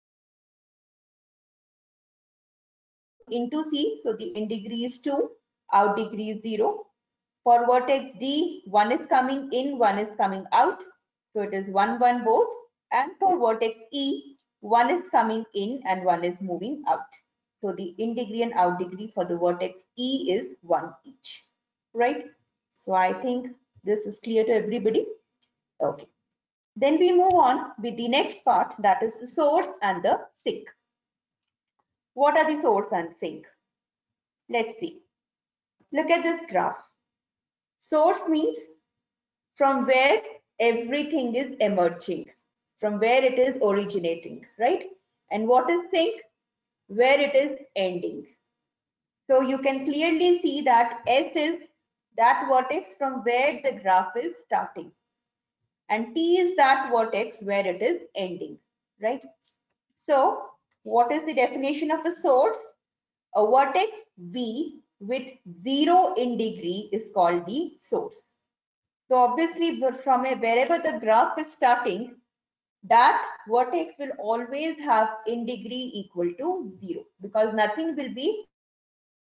Into C, so the in degree is two, out degree is zero. For vertex D, one is coming in, one is coming out, so it is one, one both. And for vertex E, one is coming in and one is moving out. So the in degree and out degree for the vertex E is one each, right? So I think this is clear to everybody. Okay. Then we move on with the next part, that is the source and the sink. What are the source and sink? Let's see. Look at this graph. Source means from where everything is emerging, from where it is originating, right? And what is sink? Where it is ending. So you can clearly see that S is that vertex from where the graph is starting. And T is that vertex where it is ending, right? So what is the definition of a source? A vertex V with zero in degree is called the source. So obviously from a, wherever the graph is starting, that vertex will always have in degree equal to zero because nothing will be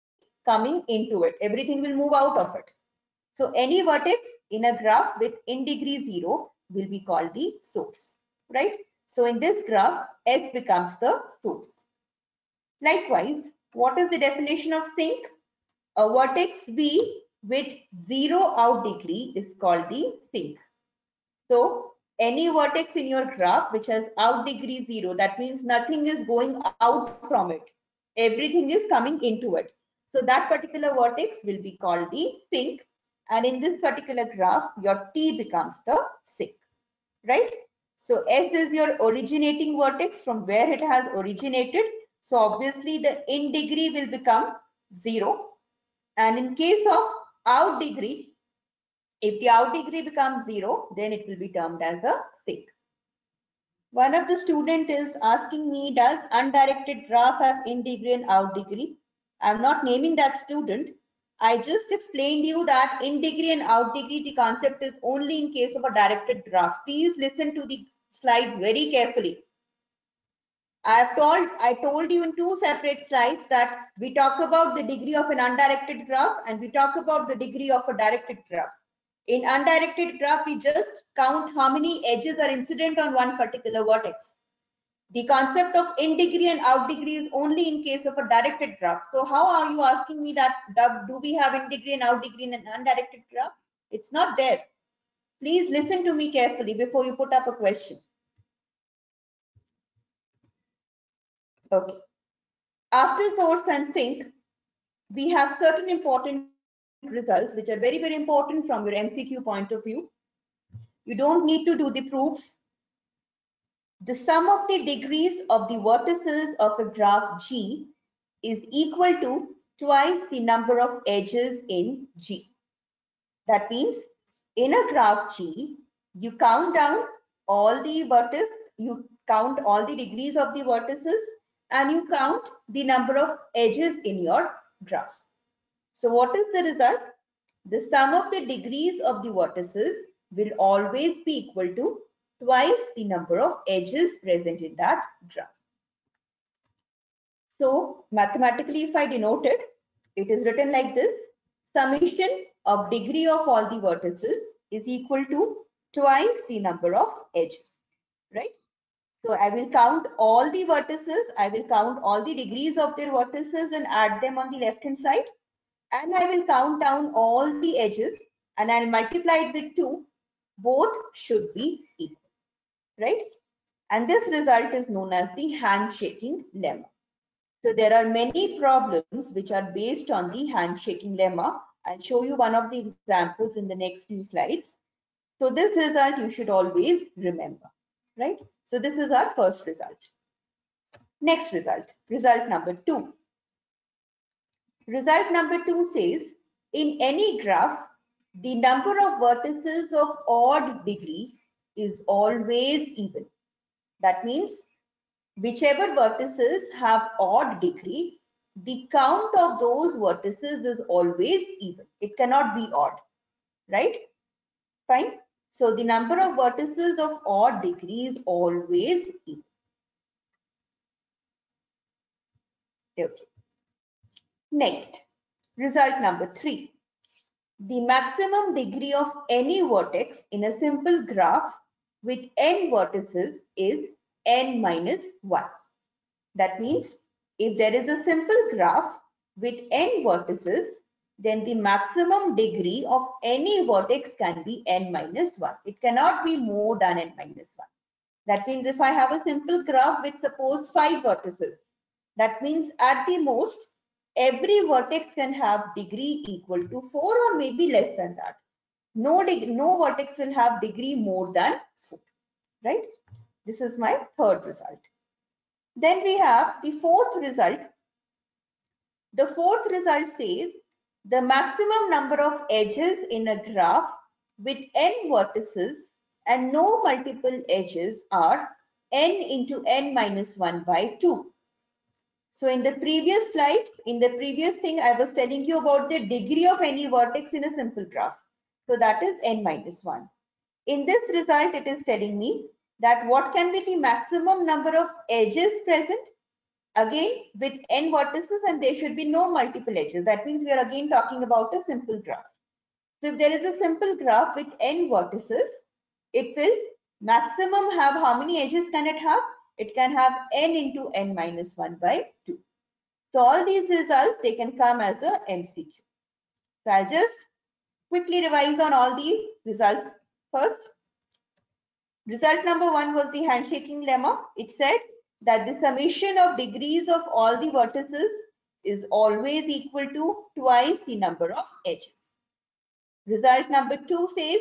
coming into it. Everything will move out of it. So any vertex in a graph with in degree zero will be called the source, right? So in this graph, S becomes the source. Likewise, what is the definition of sink? A vertex V with zero out degree is called the sink. So any vertex in your graph which has out degree zero, that means nothing is going out from it. Everything is coming into it. So that particular vertex will be called the sink. And in this particular graph, your T becomes the sink, right? So S is your originating vertex from where it has originated. So obviously the in degree will become zero. And in case of out degree, if the out degree becomes zero, then it will be termed as a sink. One of the student is asking me, does undirected graph have in degree and out degree? I'm not naming that student. I just explained you that in degree and out degree, the concept is only in case of a directed graph. Please listen to the slides very carefully. I have told, I told you in two separate slides that we talk about the degree of an undirected graph and we talk about the degree of a directed graph. In undirected graph, we just count how many edges are incident on one particular vertex. The concept of in degree and out degree is only in case of a directed graph. So how are you asking me that do we have in degree and out degree in an undirected graph? It's not there. Please listen to me carefully before you put up a question. Okay. After source and sink, we have certain important results which are very, very important from your M C Q point of view. You don't need to do the proofs. The sum of the degrees of the vertices of a graph G is equal to twice the number of edges in G. That means in a graph G, you count down all the vertices, you count all the degrees of the vertices, and you count the number of edges in your graph. So what is the result? The sum of the degrees of the vertices will always be equal to twice the number of edges present in that graph. So mathematically, if I denote it, it is written like this: summation of degree of all the vertices is equal to twice the number of edges, right? So I will count all the vertices, I will count all the degrees of their vertices and add them on the left hand side. And I will count down all the edges and I'll multiply it with two. Both should be equal, right? And this result is known as the handshaking lemma. So there are many problems which are based on the handshaking lemma. I'll show you one of the examples in the next few slides. So this result you should always remember, right? So this is our first result. Next result, result number two. Result number two says, in any graph, the number of vertices of odd degree is always even. That means whichever vertices have odd degree, the count of those vertices is always even. It cannot be odd, right? Fine. So the number of vertices of odd degree is always even. Okay. Next, result number three. The maximum degree of any vertex in a simple graph with n vertices is n minus one. That means if there is a simple graph with n vertices, then the maximum degree of any vertex can be n minus one. It cannot be more than n minus one. That means if I have a simple graph with suppose five vertices, that means at the most every vertex can have degree equal to four or maybe less than that. No, no vertex will have degree more than four, right? This is my third result. Then we have the fourth result. The fourth result says the maximum number of edges in a graph with n vertices and no multiple edges are n into n minus one by two. So in the previous slide, in the previous thing, I was telling you about the degree of any vertex in a simple graph. So that is n minus one. In this result, it is telling me that what can be the maximum number of edges present? again with n vertices, and there should be no multiple edges. That means we are again talking about a simple graph. So if there is a simple graph with n vertices, it will maximum have how many edges can it have? It can have n into n minus one by two. So all these results, they can come as a M C Q. So I'll just quickly revise on all these results first. Result number one was the handshaking lemma. It said that the summation of degrees of all the vertices is always equal to twice the number of edges. Result number two says,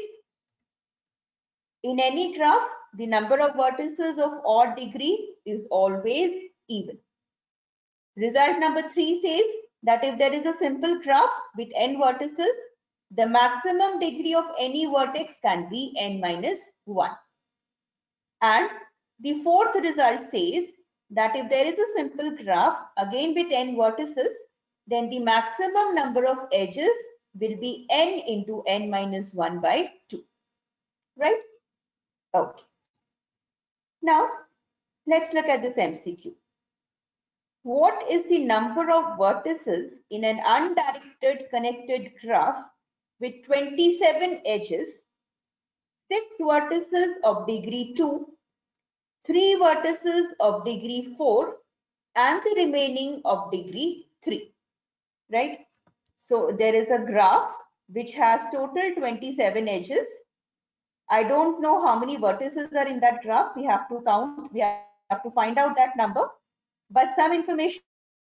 in any graph, the number of vertices of odd degree is always even. Result number three says that if there is a simple graph with n vertices, the maximum degree of any vertex can be n minus one. And the fourth result says that if there is a simple graph, again with n vertices, then the maximum number of edges will be n into n minus one by two. Right? Okay. Now, let's look at this M C Q. What is the number of vertices in an undirected connected graph with twenty-seven edges, six vertices of degree two, three vertices of degree four, and the remaining of degree three, right? So there is a graph which has total twenty-seven edges. I don't know how many vertices are in that graph. We have to count, we have to find out that number. But some information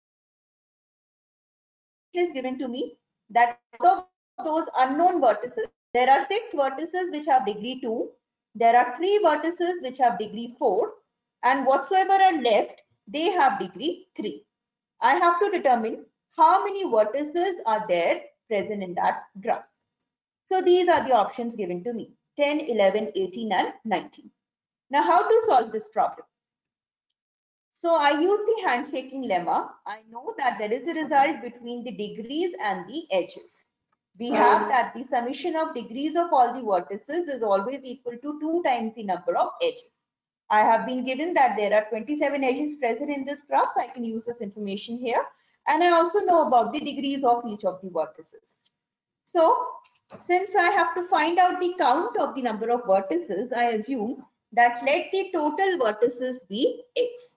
is given to me that out of those unknown vertices, there are six vertices which have degree two, there are three vertices which have degree four, and whatsoever are left, they have degree three. I have to determine how many vertices are there present in that graph. So these are the options given to me, ten, eleven, eighteen, and nineteen. Now, how to solve this problem? So I use the handshaking lemma. I know that there is a result between the degrees and the edges. We have that the summation of degrees of all the vertices is always equal to two times the number of edges. I have been given that there are twenty-seven edges present in this graph, so I can use this information here. And I also know about the degrees of each of the vertices. So since I have to find out the count of the number of vertices, I assume that let the total vertices be x.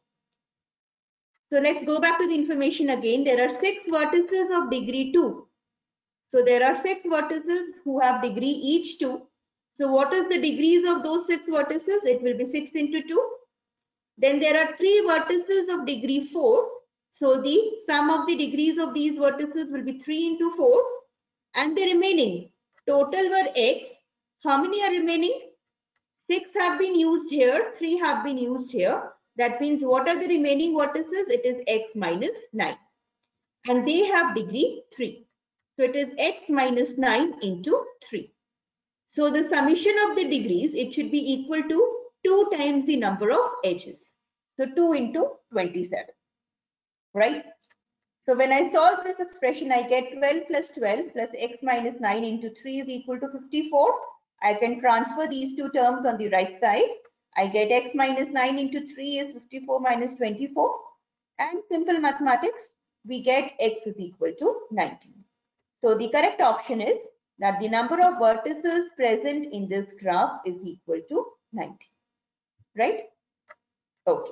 So let's go back to the information again. There are six vertices of degree two. So there are six vertices who have degree each two. So what is the degrees of those six vertices? It will be six into two. Then there are three vertices of degree four. So the sum of the degrees of these vertices will be three into four. And the remaining total were x. How many are remaining? six have been used here, three have been used here. That means what are the remaining vertices? It is x minus nine. And they have degree three. So it is x minus nine into three. So the summation of the degrees, it should be equal to two times the number of edges. So two into twenty-seven, right? So when I solve this expression, I get twelve plus twelve plus x minus nine into three is equal to fifty-four. I can transfer these two terms on the right side. I get x minus nine into three is fifty-four minus twenty-four. And simple mathematics, we get x is equal to nineteen. So the correct option is that the number of vertices present in this graph is equal to nineteen. Right? Okay.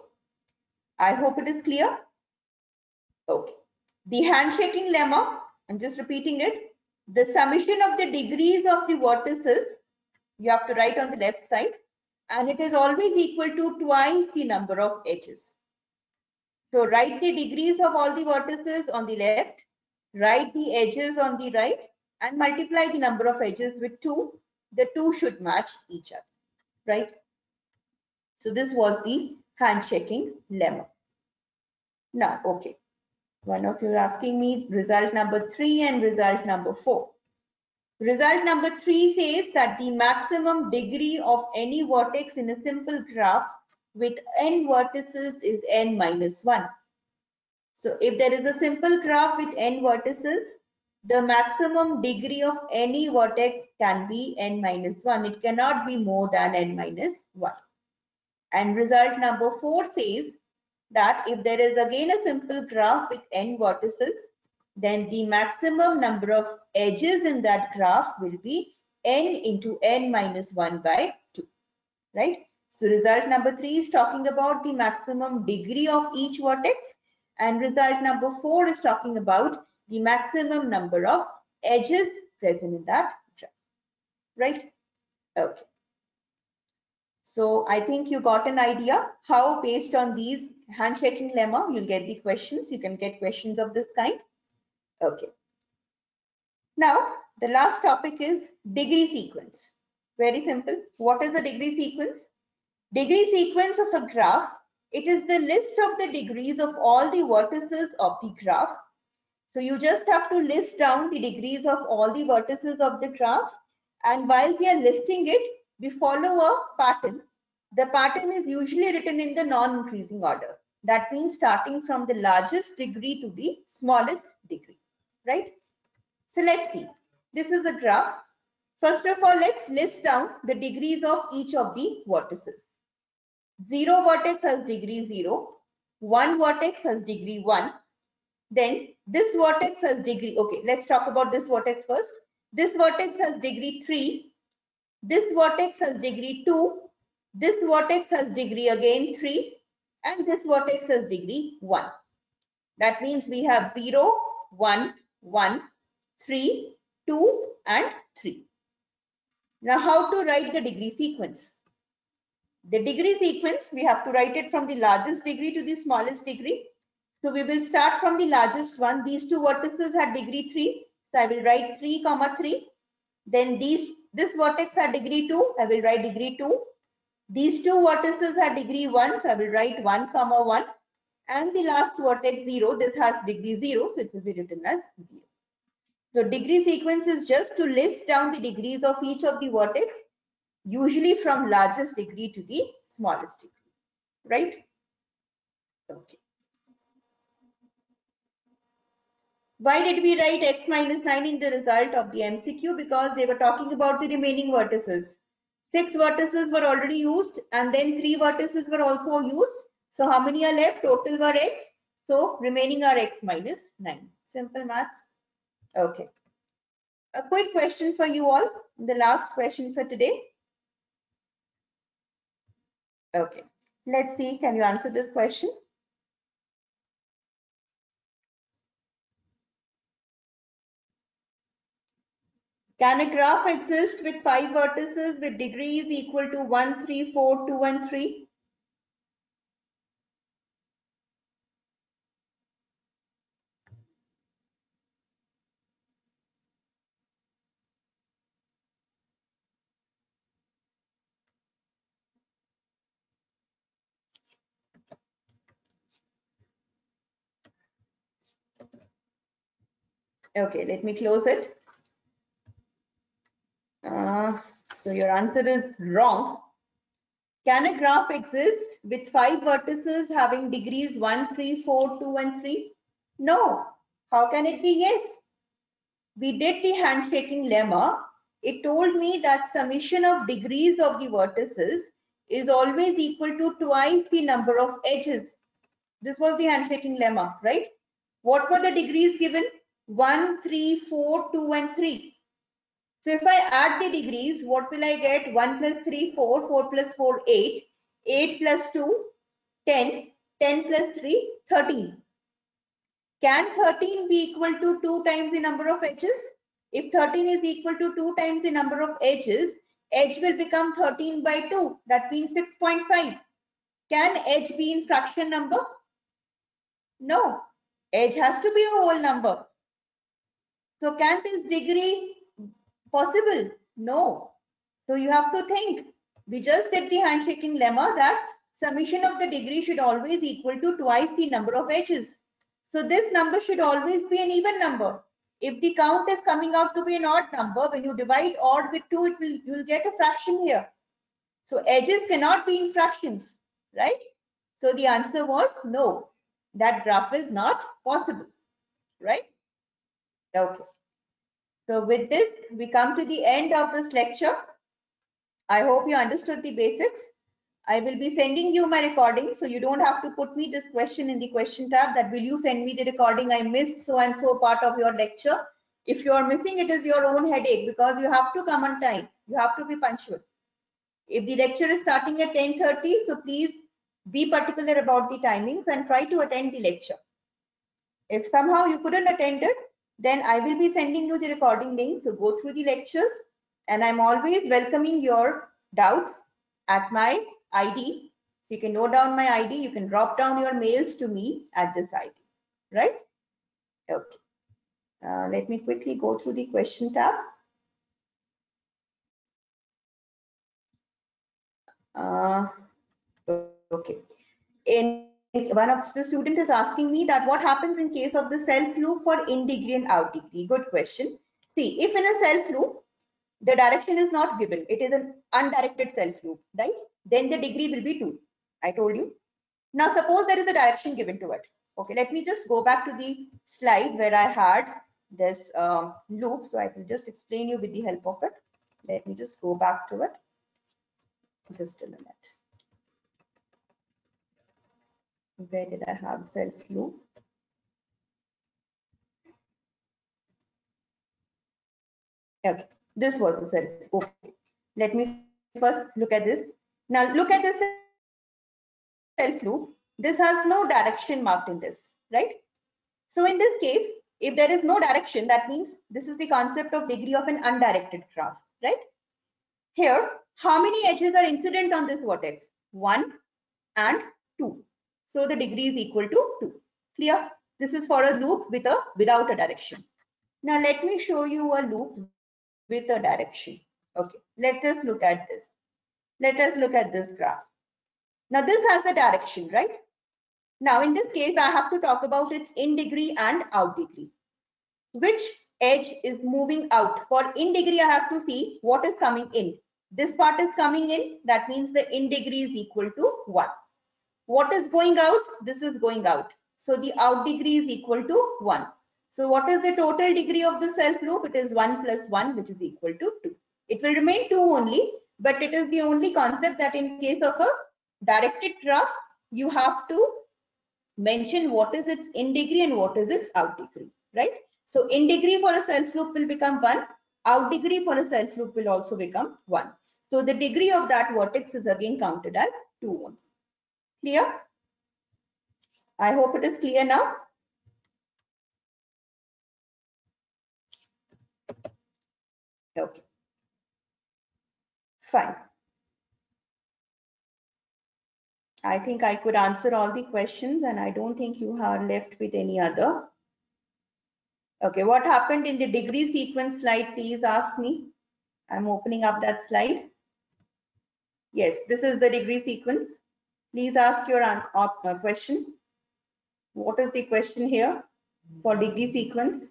I hope it is clear. Okay. The handshaking lemma, I'm just repeating it. The summation of the degrees of the vertices, you have to write on the left side, and it is always equal to twice the number of edges. So write the degrees of all the vertices on the left, write the edges on the right, and multiply the number of edges with two. The two should match each other, right? So this was the handshaking lemma. Now, okay. One of you are asking me result number three and result number four. Result number three says that the maximum degree of any vertex in a simple graph with n vertices is n minus one. So if there is a simple graph with n vertices, the maximum degree of any vertex can be n minus one. It cannot be more than n minus one. And result number four says that if there is again a simple graph with n vertices, then the maximum number of edges in that graph will be n into n minus one by two, right? So result number three is talking about the maximum degree of each vertex, and result number four is talking about the maximum number of edges present in that graph, right? Okay. So I think you got an idea how, based on these handshaking lemma, you'll get the questions. You can get questions of this kind. Okay. Now, the last topic is degree sequence. Very simple. What is a degree sequence? Degree sequence of a graph. It is the list of the degrees of all the vertices of the graph. So you just have to list down the degrees of all the vertices of the graph. And while we are listing it, we follow a pattern. The pattern is usually written in the non-increasing order. That means starting from the largest degree to the smallest degree, right? So let's see. This is a graph. First of all, let's list down the degrees of each of the vertices. Zero vertex has degree zero. One vertex has degree one. Then this vertex has degree, okay, let's talk about this vertex first. This vertex has degree three. This vertex has degree two. This vertex has degree again three. And this vertex has degree one. That means we have zero, one, one, three, two, and three. Now, how to write the degree sequence? The degree sequence, we have to write it from the largest degree to the smallest degree. So we will start from the largest one. These two vertices had degree three. So I will write three comma three. Then these this vertex had degree two. I will write degree two. These two vertices had degree one. So I will write one comma one. And the last vertex zero. This has degree zero. So it will be written as zero. So degree sequence is just to list down the degrees of each of the vertex, usually from largest degree to the smallest degree, right? Okay. Why did we write x minus nine in the result of the M C Q? Because they were talking about the remaining vertices. Six vertices were already used, and then three vertices were also used. So how many are left? Total were x. So remaining are x minus nine. Simple maths. Okay. A quick question for you all. The last question for today. Okay. Let's see. Can you answer this question? Can a graph exist with five vertices with degrees equal to one, three, four, two, and three? Okay, let me close it. Uh, so your answer is wrong. Can a graph exist with five vertices having degrees one, three, four, two, and three? No. How can it be yes? We did the handshaking lemma. It told me that summation of degrees of the vertices is always equal to twice the number of edges. This was the handshaking lemma, right? What were the degrees given? one, three, four, two, and three. So if I add the degrees, what will I get? one plus three, four, four plus four, eight, eight plus two, ten, ten plus three, thirteen. Can thirteen be equal to two times the number of edges? If thirteen is equal to two times the number of edges, edge will become thirteen by two. That means six point five. Can edge be in fraction number? No. Edge has to be a whole number. So can this degree possible? No. So you have to think. We just did the handshaking lemma that summation of the degree should always equal to twice the number of edges. So this number should always be an even number. If the count is coming out to be an odd number, when you divide odd with two, it will you will get a fraction here. So edges cannot be in fractions, right? So the answer was no. That graph is not possible, right? Okay. So with this, we come to the end of this lecture. I hope you understood the basics. I will be sending you my recording, so you don't have to put me this question in the question tab that will you send me the recording, I missed so and so part of your lecture. If you are missing, it is your own headache because you have to come on time. You have to be punctual. If the lecture is starting at ten thirty, so please be particular about the timings and try to attend the lecture. If somehow you couldn't attend it, then I will be sending you the recording link. So go through the lectures, and I'm always welcoming your doubts at my I D. So you can note down my I D. You can drop down your mails to me at this I D, right? Okay. Uh, let me quickly go through the question tab. Uh, okay. In one of the student is asking me that what happens in case of the self loop for in degree and out degree. Good question. See, if in a self loop, the direction is not given, it is an undirected self loop, right? Then the degree will be two. I told you. Now, suppose there is a direction given to it. Okay, let me just go back to the slide where I had this um, loop. So I will just explain you with the help of it. Let me just go back to it. Just a minute. Where did I have self loop? Okay, this was the self. Okay, let me first look at this. Now look at this self loop. This has no direction marked in this, right? So in this case, if there is no direction, that means this is the concept of degree of an undirected graph, right? Here, how many edges are incident on this vertex? One and two. So the degree is equal to two. Clear? This is for a loop with a without a direction. Now let me show you a loop with a direction. Okay, let us look at this. Let us look at this graph. Now this has a direction, right? Now in this case, I have to talk about its in degree and out degree. Which edge is moving out? For in degree, I have to see what is coming in. This part is coming in, that means the in degree is equal to one. What is going out? This is going out. So the out degree is equal to one. So what is the total degree of the self loop? It is one plus one, which is equal to two. It will remain two only, but it is the only concept that in case of a directed graph, you have to mention what is its in degree and what is its out degree, right? So in degree for a self loop will become one, out degree for a self loop will also become one. So the degree of that vertex is again counted as two only. Clear? I hope it is clear now. Okay. Fine. I think I could answer all the questions and I don't think you are left with any other. Okay, what happened in the degree sequence slide? Please ask me. I'm opening up that slide. Yes, this is the degree sequence. Please ask your uh, question. What is the question here for degree sequence?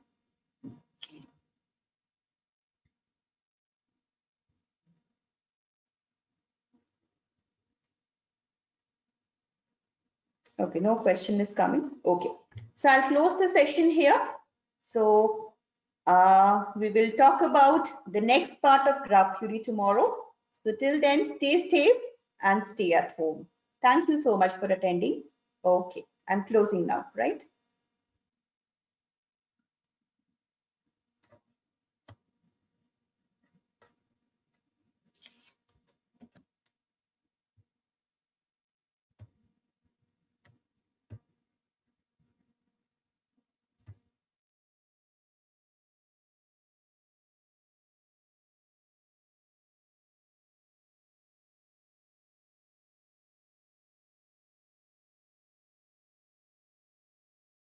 Okay, no question is coming. Okay, so I'll close the session here. So uh, we will talk about the next part of graph theory tomorrow. So till then, stay safe and stay at home. Thank you so much for attending. Okay, I'm closing now, right?